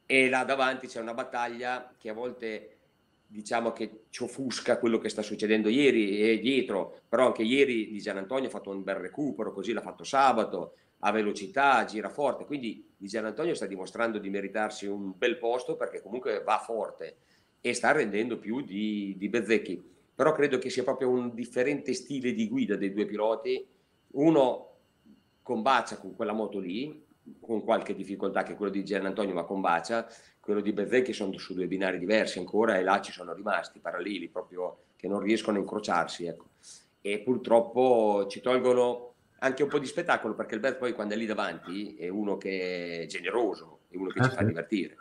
e là davanti c'è una battaglia che a volte diciamo che ci offusca quello che sta succedendo ieri e dietro, però anche ieri Di Giannantonio ha fatto un bel recupero, così l'ha fatto sabato, a velocità, gira forte, quindi Di Giannantonio sta dimostrando di meritarsi un bel posto perché comunque va forte e sta rendendo più di Bezzecchi, però credo che sia proprio un differente stile di guida dei due piloti, uno combacia con quella moto lì, con qualche difficoltà che quello di Giannantonio, ma combacia, quello di Bezzecchi sono su due binari diversi ancora e là ci sono rimasti paralleli proprio che non riescono a incrociarsi, ecco. E purtroppo ci tolgono anche un po' di spettacolo perché il Beth poi quando è lì davanti è uno che è generoso, è uno che ci fa divertire.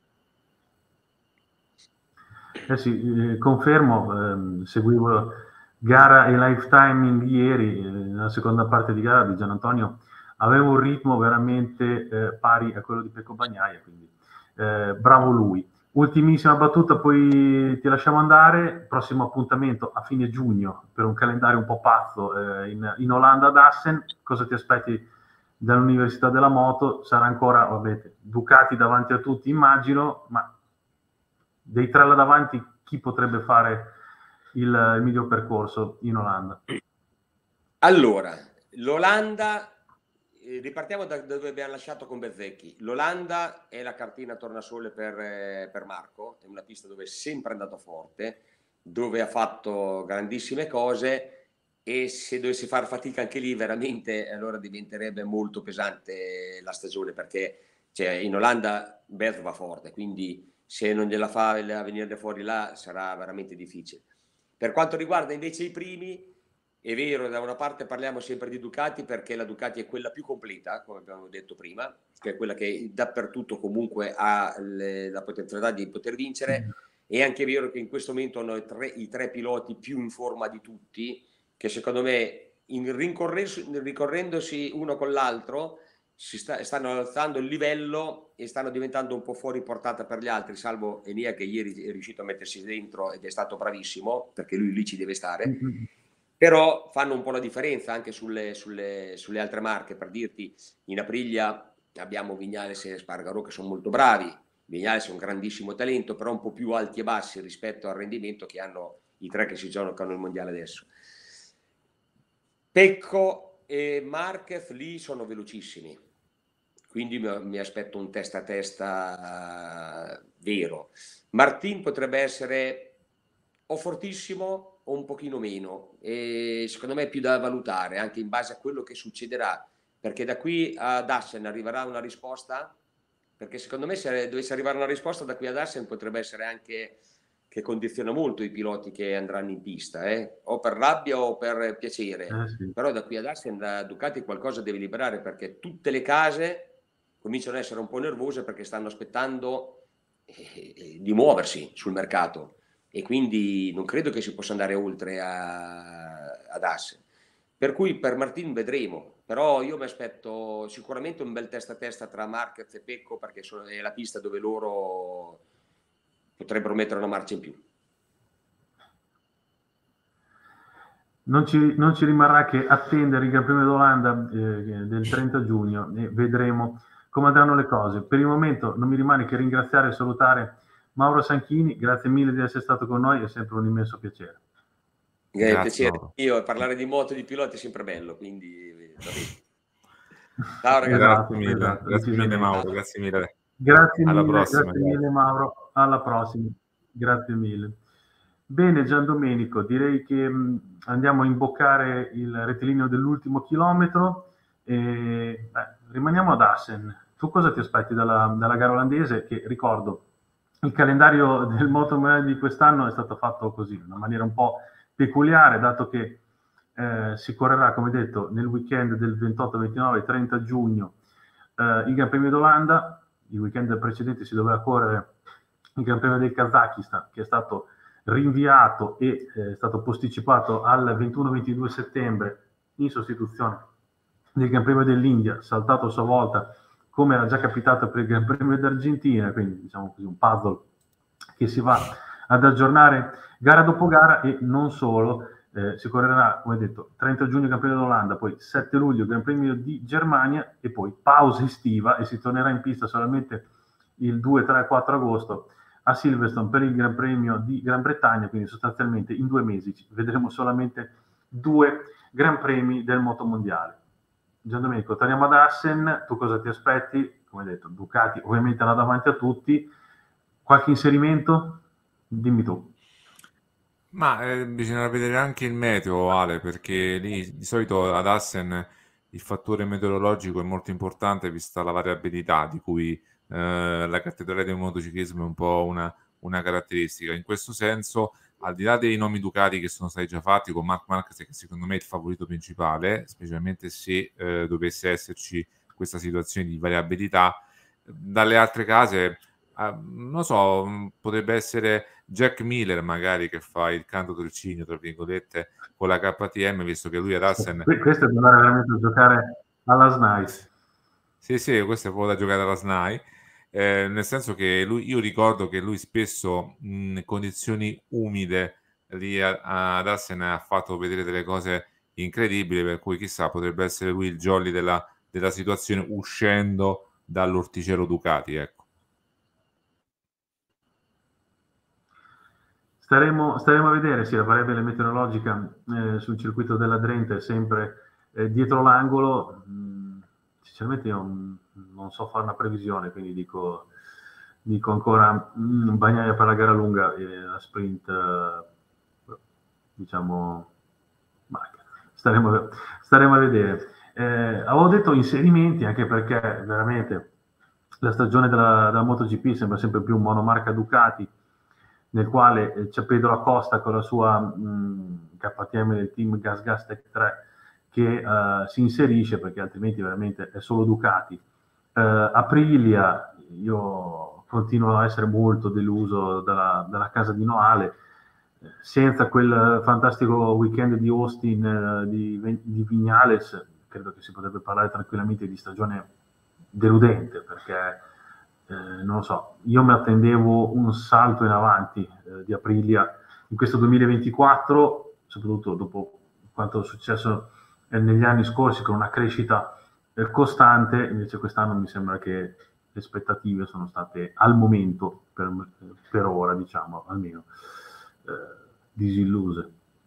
Sì, confermo, seguivo gara e live timing ieri, nella seconda parte di gara di Giannantonio aveva un ritmo veramente pari a quello di Pecco Bagnaia, quindi bravo lui. Ultimissima battuta, poi ti lasciamo andare. Prossimo appuntamento a fine giugno per un calendario un po' pazzo in Olanda ad Assen. Cosa ti aspetti dall'Università della Moto? Sarà ancora, vabbè, Ducati davanti a tutti, immagino, ma dei tre là davanti chi potrebbe fare il miglior percorso in Olanda? Allora, l'Olanda, ripartiamo da dove abbiamo lasciato con Bezzecchi. L'Olanda è la cartina tornasole per Marco, è una pista dove è sempre andato forte, dove ha fatto grandissime cose e se dovessi far fatica anche lì veramente allora diventerebbe molto pesante la stagione perché cioè, in Olanda Bez va forte, quindi se non gliela fa venire fuori là sarà veramente difficile. Per quanto riguarda invece i primi, è vero, da una parte parliamo sempre di Ducati perché la Ducati è quella più completa, come abbiamo detto prima, che è quella che dappertutto comunque ha la potenzialità di poter vincere. È anche vero che in questo momento hanno i tre piloti più in forma di tutti, che secondo me ricorrendosi uno con l'altro stanno alzando il livello e stanno diventando un po' fuori portata per gli altri, salvo Enea che ieri è riuscito a mettersi dentro ed è stato bravissimo, perché lui lì ci deve stare. Però fanno un po' la differenza anche sulle altre marche, per dirti, in Aprilia abbiamo Vignales e Spargaro che sono molto bravi, Vignales è un grandissimo talento, però un po' più alti e bassi rispetto al rendimento che hanno i tre che si giocano il mondiale adesso. Pecco e Marquez lì sono velocissimi, quindi mi aspetto un testa a testa vero. Martin potrebbe essere o fortissimo o un pochino meno e secondo me è più da valutare anche in base a quello che succederà, perché da qui ad Assen arriverà una risposta, perché secondo me se dovesse arrivare una risposta da qui ad Assen potrebbe essere anche che condiziona molto i piloti che andranno in pista, o per rabbia o per piacere, Sì. però da qui ad Assen da Ducati qualcosa deve liberare perché tutte le case cominciano ad essere un po' nervose perché stanno aspettando di muoversi sul mercato e quindi non credo che si possa andare oltre ad Assen. Per cui per Martin vedremo, però io mi aspetto sicuramente un bel testa a testa tra Marquez e Pecco perché è la pista dove loro potrebbero mettere una marcia in più. Non ci rimarrà che attendere il Gran Premio d'Olanda del 30 giugno e vedremo come andranno le cose. Per il momento non mi rimane che ringraziare e salutare Mauro Sanchini, grazie mille di essere stato con noi, è sempre un immenso piacere. Piacere. Mauro. Io parlare di moto e di piloti è sempre bello, quindi ciao ragazzi. Grazie mille Mauro, grazie mille. Grazie mille Mauro, alla prossima. Grazie mille. Bene Gian Domenico, direi che andiamo a imboccare il rettilineo dell'ultimo chilometro e rimaniamo ad Assen. Tu cosa ti aspetti dalla gara olandese? Che ricordo, il calendario del MotoGP di quest'anno è stato fatto così, in una maniera un po' peculiare, dato che si correrà, come detto, nel weekend del 28, 29 e 30 giugno il Gran Premio d'Olanda. Il weekend precedente si doveva correre il Gran Premio del Kazakistan, che è stato rinviato e è stato posticipato al 21-22 settembre in sostituzione del Gran Premio dell'India, saltato a sua volta come era già capitato per il Gran Premio d'Argentina, quindi diciamo così un puzzle che si va ad aggiornare gara dopo gara e non solo. Si correrà, come detto, 30 giugno Gran Premio d'Olanda, poi 7 luglio Gran Premio di Germania e poi pausa estiva e si tornerà in pista solamente il 2, 3, 4 agosto a Silverstone per il Gran Premio di Gran Bretagna, quindi sostanzialmente in 2 mesi vedremo solamente 2 Gran Premi del motomondiale. Giandomenico, torniamo ad Assen, tu cosa ti aspetti? Come detto, Ducati ovviamente là davanti a tutti, qualche inserimento? Dimmi tu. Ma bisogna vedere anche il meteo, Ale, perché lì di solito ad Assen il fattore meteorologico è molto importante vista la variabilità di cui la cattedrale del motociclismo è un po' una caratteristica. In questo senso, al di là dei nomi Ducati che sono stati già fatti con Marc Marquez, che secondo me è il favorito principale, specialmente se dovesse esserci questa situazione di variabilità, dalle altre case, non so, potrebbe essere Jack Miller magari che fa il canto del cigno, tra virgolette, con la KTM, visto che lui ad Assen... Questo è da andare veramente a giocare alla SNAI. Sì, questo è proprio da giocare alla SNAI, nel senso che io ricordo che lui spesso in condizioni umide lì ad Assen ha fatto vedere delle cose incredibili, per cui chissà, potrebbe essere lui il jolly della situazione uscendo dall'orticello Ducati, ecco. Staremo a vedere, sì, la variabile meteorologica sul circuito della Drenthe è sempre dietro l'angolo. Sinceramente io non so fare una previsione, quindi dico ancora Bagnaia per la gara lunga e la sprint, diciamo, staremo a vedere. Avevo detto inserimenti anche perché veramente la stagione della MotoGP sembra sempre più un monomarca Ducati, nel quale c'è Pedro Acosta con la sua KTM del team Gas Gas Tech 3 che si inserisce, perché altrimenti veramente è solo Ducati. Aprilia, io continuo a essere molto deluso dalla casa di Noale, senza quel fantastico weekend di Austin di Viñales, credo che si potrebbe parlare tranquillamente di stagione deludente, perché non lo so, io mi attendevo un salto in avanti di Aprilia in questo 2024, soprattutto dopo quanto è successo negli anni scorsi, con una crescita costante. Invece quest'anno mi sembra che le aspettative sono state al momento, per ora diciamo, almeno disilluse.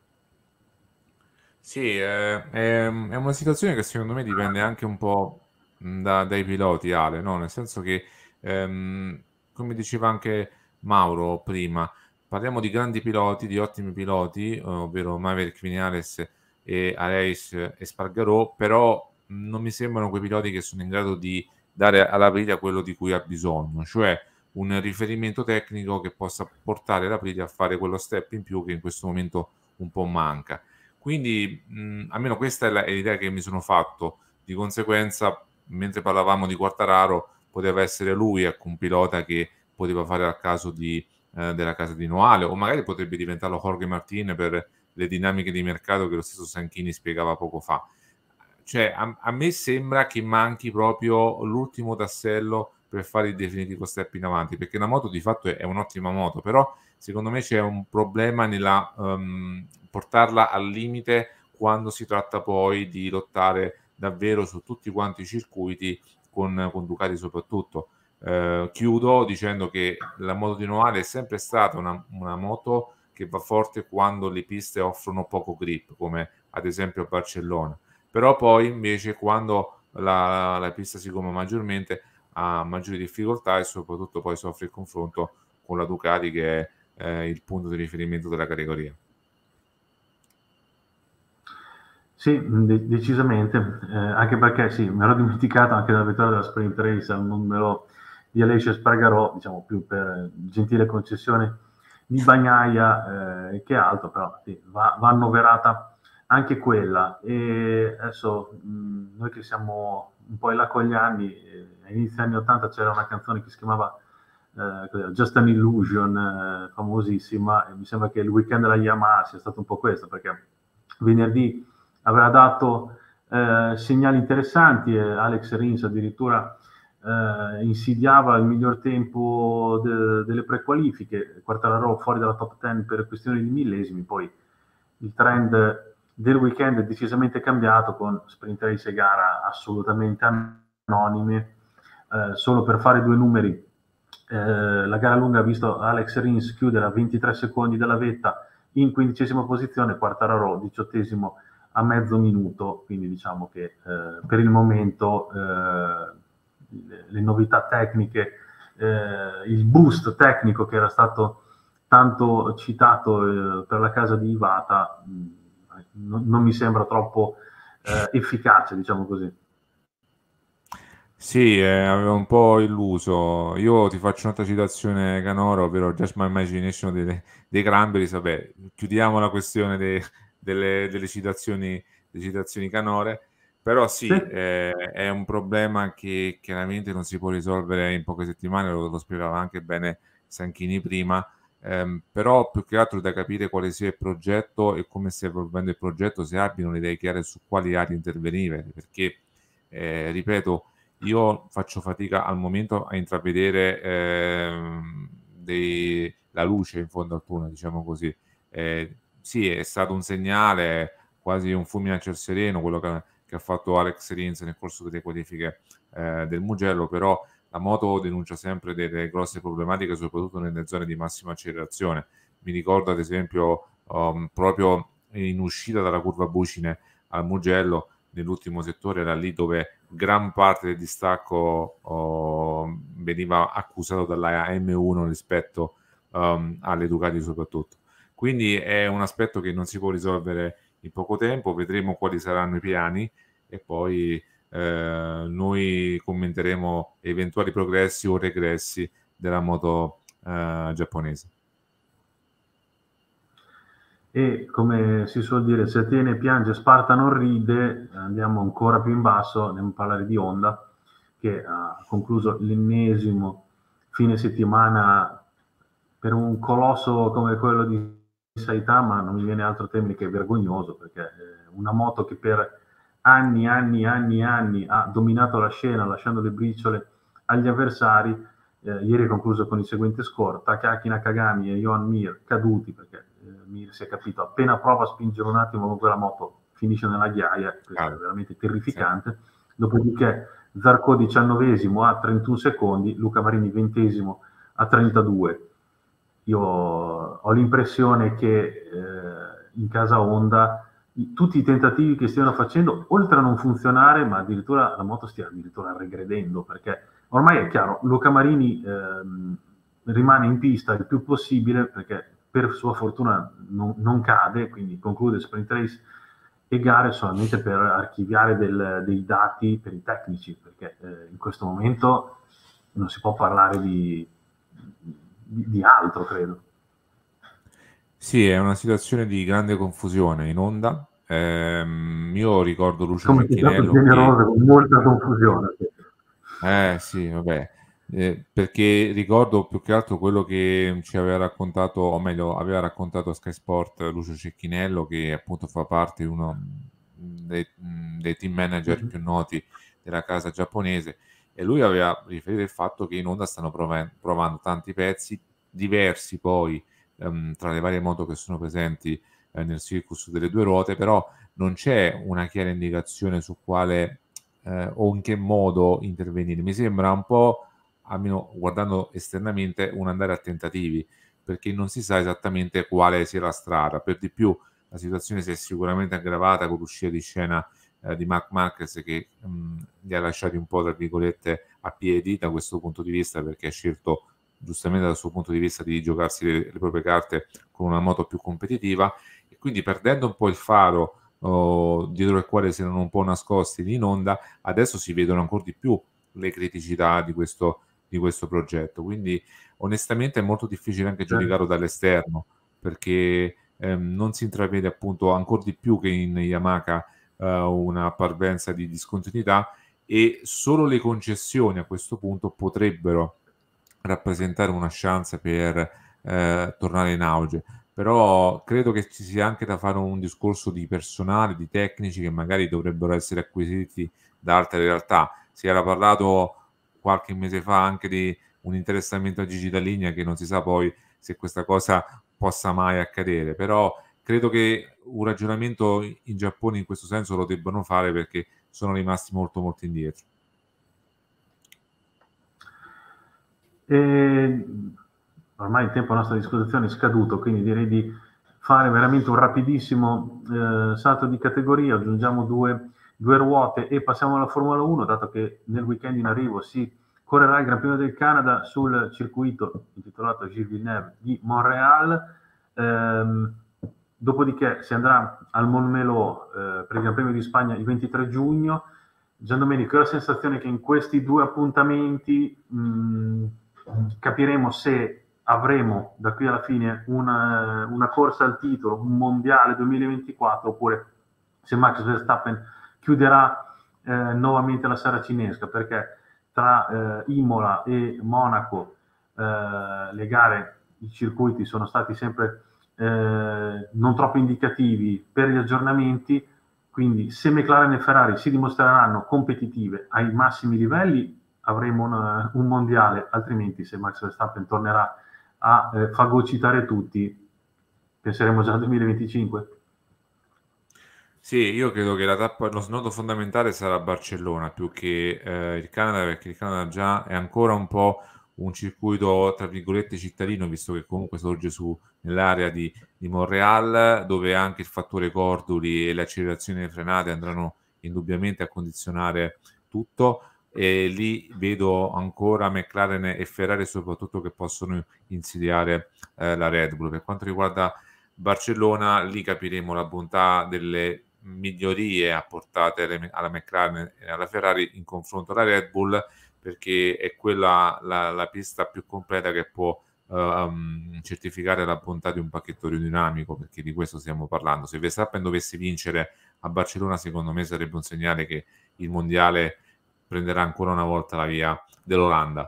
Sì, è una situazione che secondo me dipende anche un po' dai piloti, Ale, no? Nel senso che, come diceva anche Mauro prima, parliamo di grandi piloti, di ottimi piloti, ovvero Maverick Viñales e Aleix Espargaró, però non mi sembrano quei piloti che sono in grado di dare alla Aprilia quello di cui ha bisogno, cioè un riferimento tecnico che possa portare l'Aprilia a fare quello step in più che in questo momento un po' manca. Quindi almeno questa è l'idea che mi sono fatto. Di conseguenza, mentre parlavamo di Quartararo, poteva essere lui, ecco, un pilota che poteva fare al caso della casa di Noale, o magari potrebbe diventarlo Jorge Martin per le dinamiche di mercato che lo stesso Sanchini spiegava poco fa. Cioè, a me sembra che manchi proprio l'ultimo tassello per fare il definitivo step in avanti, perché la moto di fatto è un'ottima moto, però secondo me c'è un problema nella portarla al limite quando si tratta poi di lottare davvero su tutti quanti i circuiti con Ducati soprattutto. Chiudo dicendo che la moto di Noale è sempre stata una moto che va forte quando le piste offrono poco grip, come ad esempio a Barcellona, però poi invece quando la pista si gomma maggiormente ha maggiori difficoltà e soprattutto poi soffre il confronto con la Ducati che è il punto di riferimento della categoria. Sì, decisamente, anche perché sì, mi ero dimenticato anche della vittoria della Sprint Race al numero di Aleix Espargaró, diciamo più per gentile concessione di Bagnaia che altro, però sì, va annoverata anche quella. E adesso noi che siamo un po' in là con gli anni, all'inizio degli anni 80 c'era una canzone che si chiamava Just an Illusion, famosissima, e mi sembra che il weekend della Yamaha sia stato un po' questo, perché venerdì aveva dato segnali interessanti, Alex Rins addirittura insidiava il miglior tempo delle prequalifiche, Quartararo fuori dalla top 10 per questioni di millesimi. Poi il trend del weekend è decisamente cambiato, con sprint race e gara assolutamente anonime. Solo per fare due numeri, La gara lunga ha visto Alex Rins chiudere a 23 secondi dalla vetta in 15ª posizione, Quartararo 18º a mezzo minuto, quindi diciamo che per il momento le novità tecniche, il boost tecnico che era stato tanto citato per la casa di Ivata non mi sembra troppo efficace, diciamo così. Sì, aveva un po' illuso. Io ti faccio un'altra citazione canora, ovvero Just My Imagination dei Cranberries. Vabbè, chiudiamo la questione delle citazioni canore, però sì, è un problema che chiaramente non si può risolvere in poche settimane, lo spiegava anche bene Sanchini prima, però più che altro da capire quale sia il progetto e come stia evolvendo il progetto, se abbiano le idee chiare su quali aree intervenire, perché, ripeto, io faccio fatica al momento a intravedere la luce in fondo al tunnel, diciamo così. Sì, è stato un segnale, quasi un fulmine a ciel sereno, quello che ha fatto Alex Rins nel corso delle qualifiche del Mugello, però la moto denuncia sempre delle grosse problematiche, soprattutto nelle zone di massima accelerazione. Mi ricordo ad esempio proprio in uscita dalla curva Bucine al Mugello, nell'ultimo settore era lì dove gran parte del distacco veniva accusato dalla M1 rispetto alle Ducati soprattutto. Quindi è un aspetto che non si può risolvere in poco tempo, vedremo quali saranno i piani e poi noi commenteremo eventuali progressi o regressi della moto giapponese. E come si suol dire, se Atene piange, Sparta non ride, andiamo ancora più in basso, andiamo a parlare di Honda, che ha concluso l'ennesimo fine settimana per un colosso come quello di Saitama, non mi viene altro termine che vergognoso, perché una moto che per anni ha dominato la scena, lasciando le briciole agli avversari. Ieri è concluso con il seguente score: Takaki Nakagami e Johan Mir caduti, perché Mir si è capito, appena prova a spingere un attimo con quella moto finisce nella ghiaia, questo è veramente terrificante. Sì. Dopodiché Zarco 19esimo a 31 secondi, Luca Marini 20esimo a 32. Io ho l'impressione che in casa Honda tutti i tentativi che stiano facendo, oltre a non funzionare, ma addirittura la moto stia addirittura regredendo, perché ormai è chiaro, Luca Marini rimane in pista il più possibile, perché per sua fortuna non cade, quindi conclude sprint race e gare solamente per archiviare dei dati per i tecnici, perché in questo momento non si può parlare di altro, credo. Sì, è una situazione di grande confusione in Honda. Io ricordo Lucio Come Cecchinello generoso, con molta confusione. Sì, vabbè, perché ricordo più che altro quello che ci aveva raccontato, o meglio, aveva raccontato a Sky Sport Lucio Cecchinello, che appunto fa parte di uno dei team manager più noti della casa giapponese, e lui aveva riferito il fatto che in Honda stanno provando tanti pezzi diversi poi tra le varie moto che sono presenti nel circus delle due ruote, però non c'è una chiara indicazione su quale o in che modo intervenire. Mi sembra un po', almeno guardando esternamente, un andare a tentativi, perché non si sa esattamente quale sia la strada. Per di più la situazione si è sicuramente aggravata con l'uscita di scena di Marc Marquez, che li ha lasciati un po', tra virgolette, a piedi da questo punto di vista, perché ha scelto giustamente dal suo punto di vista di giocarsi le proprie carte con una moto più competitiva, e quindi perdendo un po' il faro dietro il quale si erano un po' nascosti in Honda, adesso si vedono ancora di più le criticità di questo progetto. Quindi onestamente è molto difficile anche giudicarlo dall'esterno, perché non si intravede appunto ancora di più che in Yamaha una parvenza di discontinuità, e solo le concessioni a questo punto potrebbero rappresentare una chance per tornare in auge. Però credo che ci sia anche da fare un discorso di personale, di tecnici che magari dovrebbero essere acquisiti da altre realtà. Si era parlato qualche mese fa anche di un interessamento a Gigi Dall'Igna, che non si sa poi se questa cosa possa mai accadere, però credo che un ragionamento in Giappone in questo senso lo debbano fare, perché sono rimasti molto molto indietro. E ormai il tempo a nostra disposizione è scaduto, quindi direi di fare veramente un rapidissimo salto di categoria, aggiungiamo due ruote e passiamo alla Formula 1, dato che nel weekend in arrivo si correrà il Gran Premio del Canada sul circuito intitolato Gilles Villeneuve di Montréal. Dopodiché si andrà al Montmeló per il Gran Premio di Spagna il 23 giugno. Giandomenico, ho la sensazione che in questi due appuntamenti capiremo se avremo da qui alla fine una corsa al titolo, un mondiale 2024, oppure se Max Verstappen chiuderà nuovamente la saracinesca, perché tra Imola e Monaco le gare, i circuiti sono stati sempre non troppo indicativi per gli aggiornamenti, quindi se McLaren e Ferrari si dimostreranno competitive ai massimi livelli avremo un mondiale, altrimenti se Max Verstappen tornerà a fagocitare tutti penseremo già al 2025. Sì, io credo che lo snodo fondamentale sarà Barcellona più che il Canada, perché il Canada già è ancora un po' un circuito tra virgolette cittadino, visto che comunque sorge nell'area di Montréal, dove anche il fattore cordoli e le accelerazioni e le frenate andranno indubbiamente a condizionare tutto, e lì vedo ancora McLaren e Ferrari soprattutto che possono insidiare la Red Bull. Per quanto riguarda Barcellona, lì capiremo la bontà delle migliorie apportate alla McLaren e alla Ferrari in confronto alla Red Bull, perché è quella la pista più completa che può certificare la bontà di un pacchetto aerodinamico, perché di questo stiamo parlando. Se Verstappen dovesse vincere a Barcellona, secondo me sarebbe un segnale che il mondiale prenderà ancora una volta la via dell'Olanda.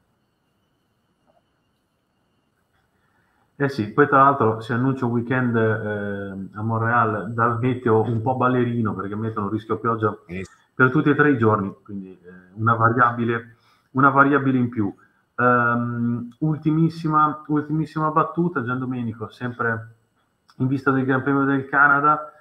Eh sì, poi tra l'altro si annuncia un weekend a Montréal dal meteo un po' ballerino, perché mettono rischio pioggia per tutti e 3 i giorni, quindi una variabile in più. Ultimissima battuta, Giandomenico, sempre in vista del Gran Premio del Canada.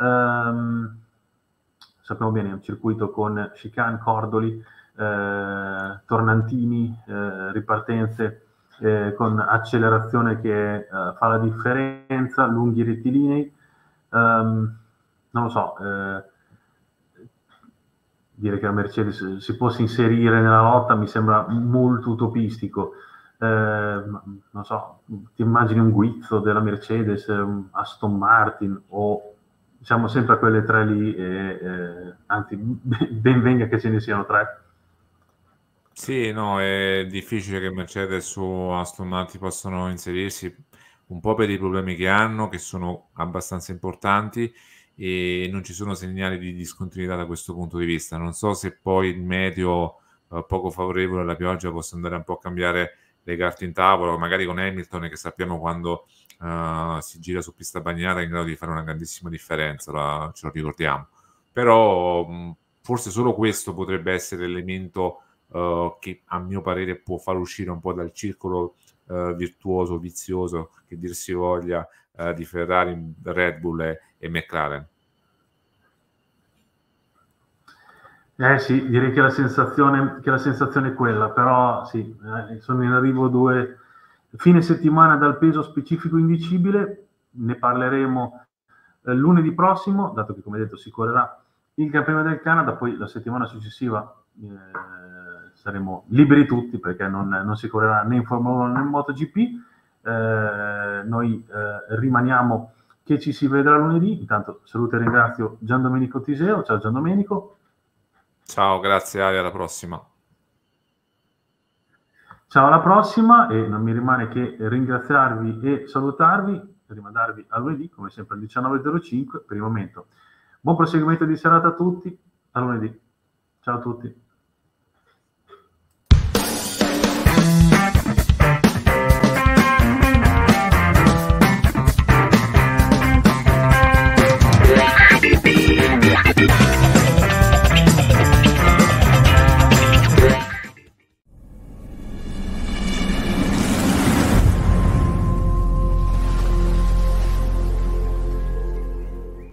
Sappiamo bene, è un circuito con chicane, cordoli, tornantini, ripartenze con accelerazione che fa la differenza, lunghi rettilinei. Non lo so, dire che la Mercedes si possa inserire nella lotta mi sembra molto utopistico. Non so, ti immagini un guizzo della Mercedes, Aston Martin, o siamo sempre a quelle tre lì, anzi ben venga che ce ne siano tre. Sì, no, è difficile che Mercedes o Aston Martin possano inserirsi, un po' per i problemi che hanno, che sono abbastanza importanti, e non ci sono segnali di discontinuità da questo punto di vista. Non so se poi il meteo poco favorevole alla pioggia possa andare un po' a cambiare le carte in tavola, magari con Hamilton, che sappiamo quando si gira su pista bagnata è in grado di fare una grandissima differenza, ce lo ricordiamo. Però forse solo questo potrebbe essere l'elemento che a mio parere può far uscire un po' dal circolo virtuoso, vizioso, che dir si voglia, di Ferrari, Red Bull e McLaren. Sì, direi che la sensazione è quella, però sì, sono in arrivo due fine settimana dal peso specifico indicibile, ne parleremo lunedì prossimo, dato che come detto si correrà il Gran Premio del Canada, poi la settimana successiva saremo liberi tutti, perché non si correrà né in Formula 1 né in MotoGP. Noi rimaniamo che ci si vedrà lunedì. Intanto saluto e ringrazio Giandomenico Tiseo. Ciao Giandomenico. Ciao, grazie Ale, alla prossima. Ciao, alla prossima, e non mi rimane che ringraziarvi e salutarvi, rimandarvi a lunedì, come sempre alle 19.05 per il momento. Buon proseguimento di serata a tutti, a lunedì. Ciao a tutti.